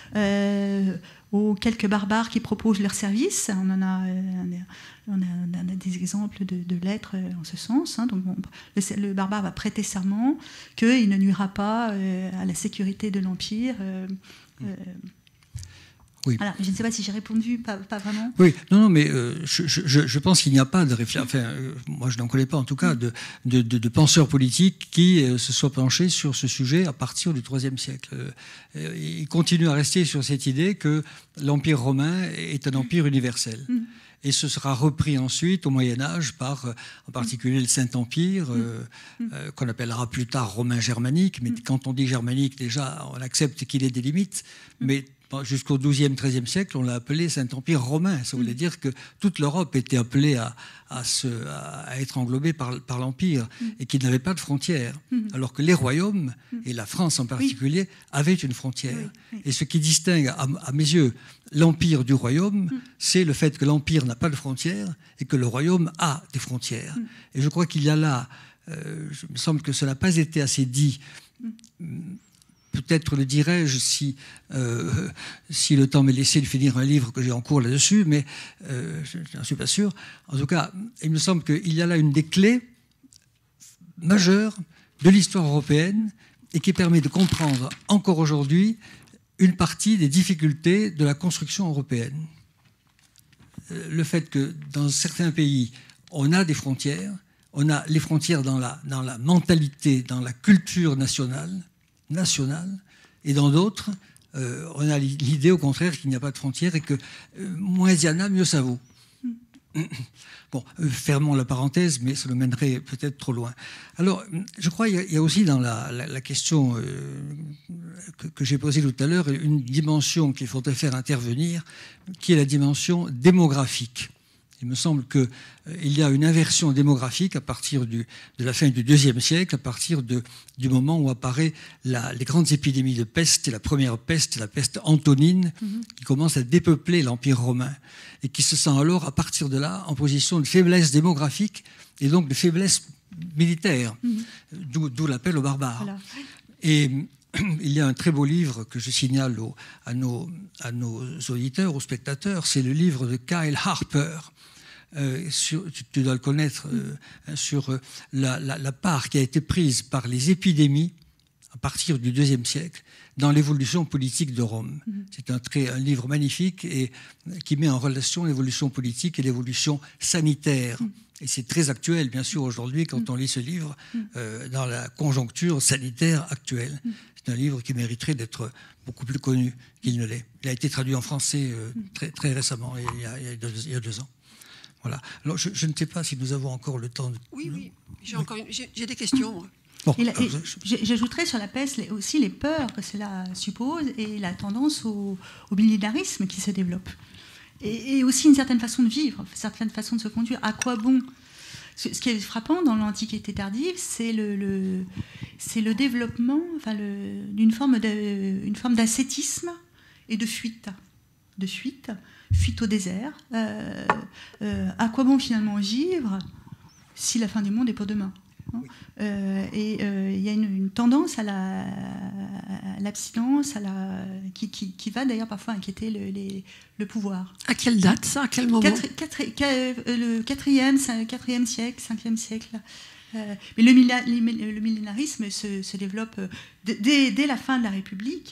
euh, aux quelques barbares qui proposent leurs services. On en a, euh, on a, on a des exemples de, de lettres en ce sens. Hein. Donc, on, le, le barbare va prêter serment qu'il ne nuira pas euh, à la sécurité de l'Empire. Euh, euh, oui. Voilà. Je ne sais pas si j'ai répondu, pas, pas vraiment. Oui, non, non, mais euh, je, je, je pense qu'il n'y a pas de réflexion. Enfin, euh, moi, je n'en connais pas, en tout cas, de, de, de, de penseurs politiques qui euh, se soient penchés sur ce sujet à partir du troisième siècle. Euh, ils continuent à rester sur cette idée que l'Empire romain est un empire universel. Mmh. Et ce sera repris ensuite au Moyen-Âge par, en particulier, le Saint-Empire, euh, euh, qu'on appellera plus tard romain germanique. Mais quand on dit germanique, déjà, on accepte qu'il ait des limites. Mais jusqu'au douzième, treizième siècle, on l'a appelé Saint-Empire romain. Ça voulait dire que toute l'Europe était appelée à, à, se, à être englobée par, par l'Empire et qu'il n'avait pas de frontières. Alors que les royaumes, et la France en particulier, avaient une frontière. Et ce qui distingue, à, à mes yeux, l'Empire du royaume, c'est le fait que l'Empire n'a pas de frontières et que le royaume a des frontières. Et je crois qu'il y a là, euh, il me semble que cela n'a pas été assez dit. Peut-être le dirais-je si, euh, si le temps m'est laissé de finir un livre que j'ai en cours là-dessus, mais euh, je n'en suis pas sûr. En tout cas, il me semble qu'il y a là une des clés majeures de l'histoire européenne et qui permet de comprendre encore aujourd'hui une partie des difficultés de la construction européenne. Le fait que dans certains pays, on a des frontières, on a les frontières dans la, dans la mentalité, dans la culture nationale, nationale, et dans d'autres, euh, on a l'idée au contraire qu'il n'y a pas de frontières et que euh, moins il y en a, mieux ça vaut. Bon, euh, fermons la parenthèse, mais ça nous mènerait peut-être trop loin. Alors, je crois qu'il y, y a aussi dans la, la, la question euh, que, que j'ai posée tout à l'heure une dimension qu'il faudrait faire intervenir, qui est la dimension démographique. Il me semble qu'il euh, y a une inversion démographique à partir du, de la fin du deuxième siècle, à partir de, du moment où apparaissent les grandes épidémies de peste, et la première peste, la peste antonine, mm-hmm. qui commence à dépeupler l'Empire romain, et qui se sent alors, à partir de là, en position de faiblesse démographique, et donc de faiblesse militaire, mm-hmm. d'où l'appel aux barbares. Voilà. Et il y a un très beau livre que je signale aux, à, nos, à nos auditeurs, aux spectateurs, c'est le livre de Kyle Harper, Euh, sur, tu, tu dois le connaître, euh, sur euh, la, la, la part qui a été prise par les épidémies à partir du deuxième siècle dans l'évolution politique de Rome. Mm-hmm. C'est un, très, un livre magnifique et qui met en relation l'évolution politique et l'évolution sanitaire. Mm-hmm. Et c'est très actuel, bien sûr, aujourd'hui, quand mm-hmm. on lit ce livre, euh, dans la conjoncture sanitaire actuelle. Mm-hmm. C'est un livre qui mériterait d'être beaucoup plus connu qu'il ne l'est. Il a été traduit en français euh, très, très récemment, il y a, il y a, deux, il y a deux ans. Voilà. Alors, je, je ne sais pas si nous avons encore le temps de... Oui, oui. J'ai encore une... j'ai des questions, moi. Bon, j'ajouterais sur la peste aussi les peurs que cela suppose et la tendance au, au millénarisme qui se développe. Et, et aussi une certaine façon de vivre, une certaine façon de se conduire. À quoi bon ? Ce, ce qui est frappant dans l'Antiquité tardive, c'est le, le, c'est le développement enfin d'une forme d'ascétisme et de fuite. De fuite. Fuite au désert. Euh, euh, à quoi bon finalement vivre si la fin du monde est pour demain, hein, oui. euh, Et il euh, y a une, une tendance à l'abstinence, la, à la, qui, qui, qui va d'ailleurs parfois inquiéter le, les, le pouvoir. À quelle date ça ? À quel moment ? Quatre, quatre, Le quatrième, quatrième siècle, cinquième siècle. Euh, mais le, le millénarisme se, se développe dès, dès la fin de la République.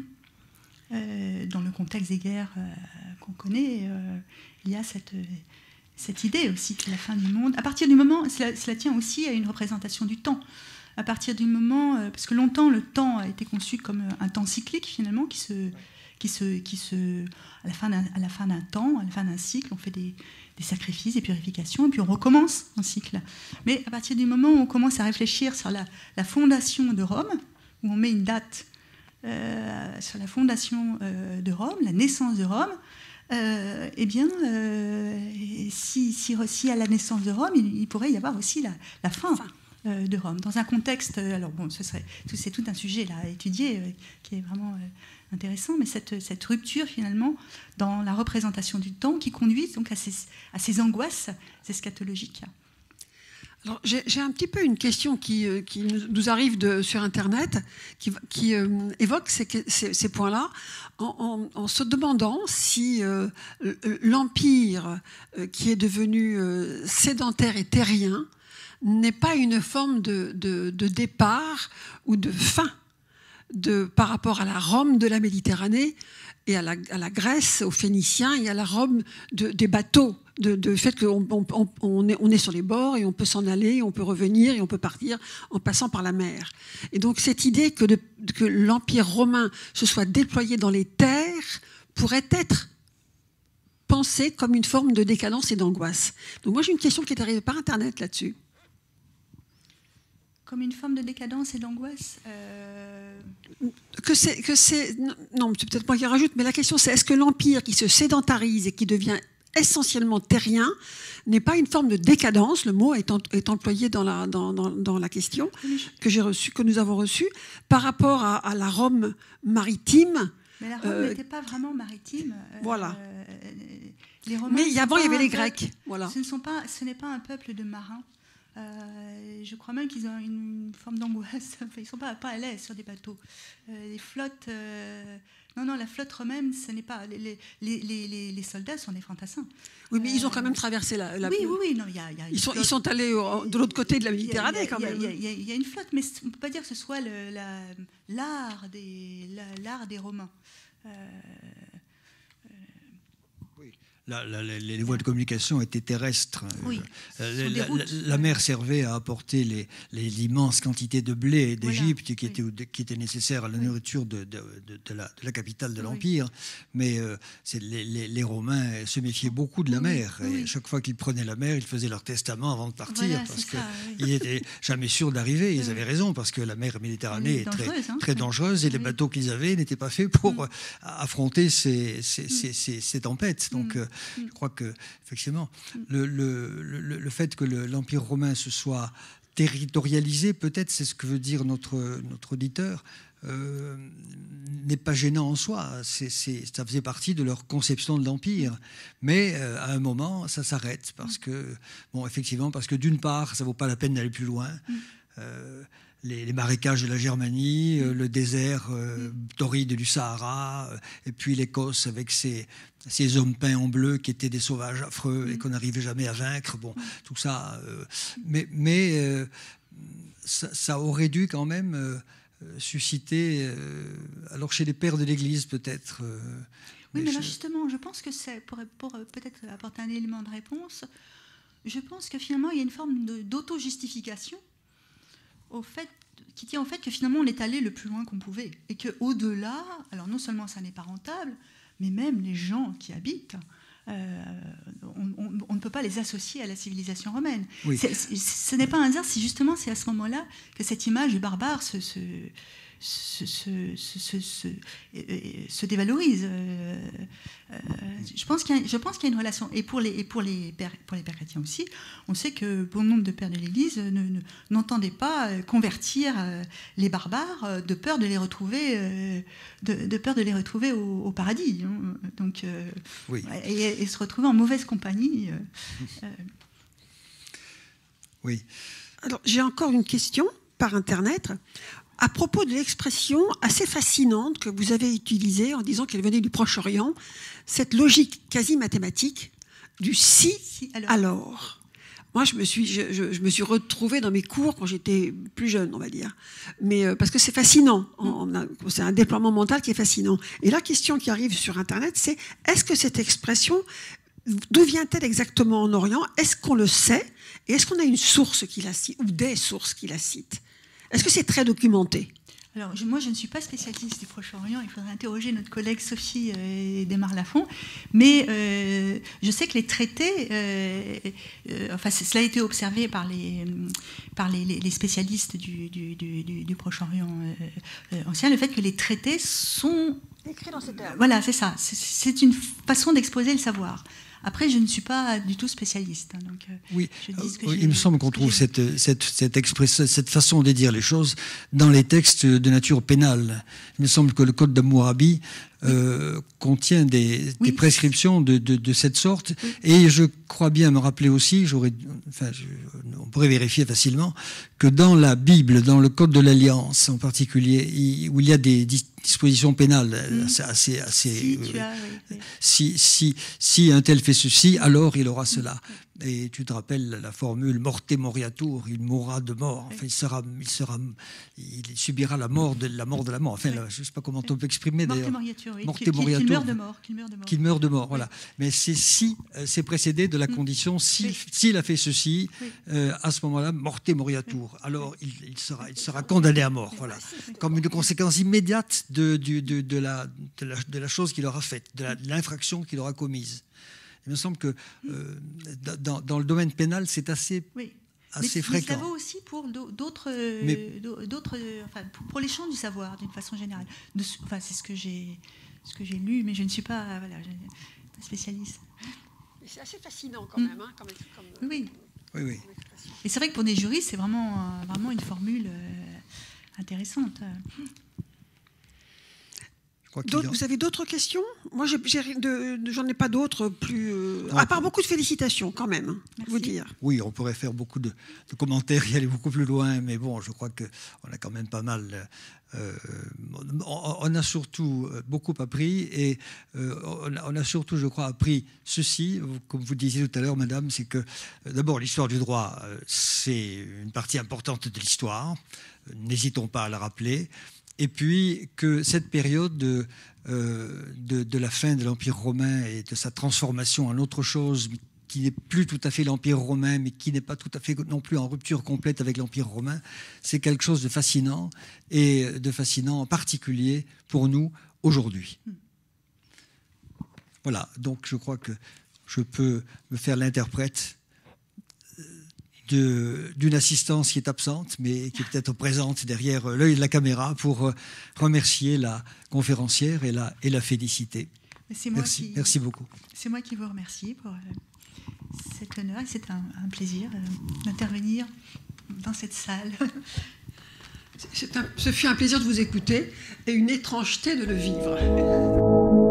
Euh, dans le contexte des guerres euh, qu'on connaît, euh, il y a cette, euh, cette idée aussi que la fin du monde, à partir du moment, cela, cela tient aussi à une représentation du temps, à partir du moment, euh, parce que longtemps le temps a été conçu comme un temps cyclique finalement, qui se, qui se, qui se, à la fin d'un, à la fin d'un temps, à la fin d'un cycle, on fait des, des sacrifices, des purifications, et puis on recommence un cycle. Mais à partir du moment où on commence à réfléchir sur la, la fondation de Rome, où on met une date Euh, sur la fondation euh, de Rome, la naissance de Rome, euh, eh bien, euh, si, si, si à la naissance de Rome, il, il pourrait y avoir aussi la, la fin euh, de Rome, dans un contexte, alors bon, ce serait, c'est tout un sujet là, à étudier, euh, qui est vraiment euh, intéressant, mais cette, cette rupture finalement dans la représentation du temps qui conduit donc à ces, à ces angoisses eschatologiques. Alors, j'ai, j'ai un petit peu une question qui, euh, qui nous arrive de, sur Internet, qui, qui euh, évoque ces, ces, ces points-là, en, en, en se demandant si euh, l'Empire, euh, qui est devenu euh, sédentaire et terrien, n'est pas une forme de, de, de départ ou de fin de, par rapport à la Rome de la Méditerranée et à la, à la Grèce, aux Phéniciens et à la Rome de, des bateaux. De, de fait qu'on on, on est, on est sur les bords et on peut s'en aller, on peut revenir et on peut partir en passant par la mer. Et donc cette idée que, de, que l'Empire romain se soit déployé dans les terres pourrait être pensée comme une forme de décadence et d'angoisse. Donc moi j'ai une question qui est arrivée par Internet là-dessus. Comme une forme de décadence et d'angoisse euh... que c'est, que c'est, non, c'est peut-être moi qui rajoute, mais la question c'est est-ce que l'Empire qui se sédentarise et qui devient essentiellement terrien n'est pas une forme de décadence, le mot est, en, est employé dans la, dans, dans, dans la question que, j'ai reçue, que nous avons reçue, par rapport à, à la Rome maritime. Mais la Rome euh, n'était pas vraiment maritime. Euh, voilà. Euh, les Romains Mais avant, il y avait les Grecs. Peuple, voilà. Ce ne sont pas, ce n'est pas un peuple de marins. Euh, je crois même qu'ils ont une forme d'angoisse. Enfin, ils ne sont pas, pas à l'aise sur des bateaux. Euh, les flottes... Euh, Non, non, la flotte romaine, ce n'est pas... Les, les, les, les, les soldats sont des fantassins. Oui, mais euh, ils ont quand même traversé la... la oui, oui, oui. Non, y a, y a ils, sont, ils sont allés au, de l'autre côté de la Méditerranée, y a, y a, quand même. Il y, y, y a une flotte, mais on ne peut pas dire que ce soit le, la, l'art, des, la, l'art des Romains. Euh, oui. la, la, les, les voies de communication étaient terrestres. Oui, euh, la, la, la mer servait à apporter les, les, l'immense quantité de blé d'Égypte voilà. qui, oui. était, qui était nécessaire à la nourriture de, de, de, de, la, de la capitale de l'Empire. Oui. Mais euh, c'est, les, les, les Romains se méfiaient beaucoup de la mer. Oui. Et oui. chaque fois qu'ils prenaient la mer, ils faisaient leur testament avant de partir. Voilà, parce qu'ils oui. n'étaient jamais sûrs d'arriver. Ils avaient raison, parce que la mer Méditerranée est très, hein. très dangereuse et oui. les bateaux qu'ils avaient n'étaient pas faits pour mm. affronter ces, ces, mm. ces, ces, ces tempêtes. Donc, mm. euh, je crois que, effectivement, mm. le, le, le, le fait que le, l'Empire romain se soit territorialisé, peut-être, c'est ce que veut dire notre, notre auditeur, euh, n'est pas gênant en soi. C'est, c'est, ça faisait partie de leur conception de l'Empire. Mais euh, à un moment, ça s'arrête. Parce que, bon, effectivement, parce que d'une part, ça ne vaut pas la peine d'aller plus loin. Euh, Les, les marécages de la Germanie, euh, le désert euh, torride du Sahara, euh, et puis l'Écosse avec ses, ses hommes peints en bleu qui étaient des sauvages affreux et qu'on n'arrivait jamais à vaincre. Bon, tout ça. Euh, mais mais euh, ça, ça aurait dû quand même euh, susciter, euh, alors chez les pères de l'Église peut-être. Euh, oui, mais, mais là je... justement, je pense que c'est, pour, pour peut-être apporter un élément de réponse, je pense que finalement il y a une forme de, d'auto-justification au fait, qui tient au fait que finalement on est allé le plus loin qu'on pouvait et qu'au-delà, alors non seulement ça n'est pas rentable, mais même les gens qui habitent, euh, on, on, on ne peut pas les associer à la civilisation romaine. Oui. C'est, c'est, ce n'est pas un hasard si justement c'est à ce moment-là que cette image du barbare se, se, se, se, se, se, se dévalorise. Euh, euh, je pense qu'il y a, je pense qu'il y a une relation. Et pour les, et pour les, pères, pour les pères chrétiens aussi, on sait que bon nombre de pères de l'Église ne, ne, n'entendaient pas convertir les barbares de peur de les retrouver, de, de peur de les retrouver au, au paradis. Donc, euh, oui. et, et se retrouver en mauvaise compagnie. Euh, oui. Alors, j'ai encore une question par Internet. À propos de l'expression assez fascinante que vous avez utilisée en disant qu'elle venait du Proche-Orient, cette logique quasi mathématique du si, si alors. alors. Moi, je me suis, je, je, je me suis retrouvée dans mes cours quand j'étais plus jeune, on va dire. Mais euh, parce que c'est fascinant. On a, c'est un déploiement mental qui est fascinant. Et la question qui arrive sur Internet, c'est est-ce que cette expression, d'où vient-elle exactement en Orient? Est-ce qu'on le sait? Et est-ce qu'on a une source qui la cite, ou des sources qui la citent? Est-ce que c'est très documenté? Alors, je, moi, je ne suis pas spécialiste du Proche-Orient. Il faudrait interroger notre collègue Sophie euh, Desmar-Lafont. Mais euh, je sais que les traités, euh, euh, enfin, cela a été observé par les, par les, les spécialistes du, du, du, du Proche-Orient euh, ancien, le fait que les traités sont écrits dans ces termes. Voilà, c'est ça. C'est, c'est une façon d'exposer le savoir. Après, je ne suis pas du tout spécialiste. Hein, donc, oui, je dis ce que oui il me semble qu'on trouve cette, cette, cette, express, cette façon de dire les choses dans les textes de nature pénale. Il me semble que le Code d'Hammurabi euh, contient des, oui. des prescriptions de, de, de cette sorte. Oui. Et je crois bien me rappeler aussi, j'aurais, enfin, je, on pourrait vérifier facilement, que dans la Bible, dans le Code de l'Alliance en particulier, il, où il y a des dispositions pénales mmh. assez... assez si, euh, tu as, oui, oui. si, si, si un tel fait ceci, alors il aura cela. Mmh. Et tu te rappelles la formule morte moriatur, il mourra de mort. Enfin, il sera, il sera, il subira la mort de la mort de la mort. Enfin, oui. là, je ne sais pas comment on peut exprimer d'ailleurs. Morte moriatur, oui. Morte qu'il, moriatur. Qu'il meurt de mort. Qu'il meurt de mort. Qu'il meurt de mort, oui. voilà. Mais c'est si, euh, c'est précédé de la condition si, oui. s'il a fait ceci, oui. euh, à ce moment-là, morte moriatur. Oui. Alors, il, il sera, il sera condamné à mort, voilà. Comme une conséquence immédiate de, de, de, de, la, de, la, de la chose qu'il aura faite, de, la, de l'infraction qu'il aura commise. Il me semble que euh, dans, dans le domaine pénal, c'est assez, oui. assez mais, fréquent. Mais ça vaut aussi pour d'autres, mais, d'autres enfin, pour les champs du savoir, d'une façon générale. De, enfin, c'est ce que j'ai, ce que j'ai lu, mais je ne suis pas, voilà, pas spécialiste. Mais c'est assez fascinant quand même, hein, comme, comme, oui. oui, oui. Et c'est vrai que pour des juristes, c'est vraiment, vraiment une formule euh, intéressante. Vous avez d'autres questions? Moi, j'ai, j'ai de, de, j'en ai pas d'autres plus. Euh, à part beaucoup de félicitations, quand même. Merci. Vous dire. Oui, on pourrait faire beaucoup de, de commentaires, y aller beaucoup plus loin, mais bon, je crois qu'on a quand même pas mal. Euh, on, on a surtout beaucoup appris, et euh, on, a, on a surtout, je crois, appris ceci, comme vous disiez tout à l'heure, Madame, c'est que d'abord l'histoire du droit, c'est une partie importante de l'histoire. N'hésitons pas à la rappeler. et puis que cette période de, euh, de, de la fin de l'Empire romain et de sa transformation en autre chose, qui n'est plus tout à fait l'Empire romain, mais qui n'est pas tout à fait non plus en rupture complète avec l'Empire romain, c'est quelque chose de fascinant, et de fascinant en particulier pour nous aujourd'hui. Voilà, donc je crois que je peux me faire l'interprète d'une assistance qui est absente, mais qui est peut-être présente derrière l'œil de la caméra pour remercier la conférencière et la, et la féliciter. Merci, qui, merci beaucoup. C'est moi qui vous remercie pour euh, cet honneur, et c'est un, un plaisir euh, d'intervenir dans cette salle. Un, ce fut un plaisir de vous écouter et une étrangeté de le vivre.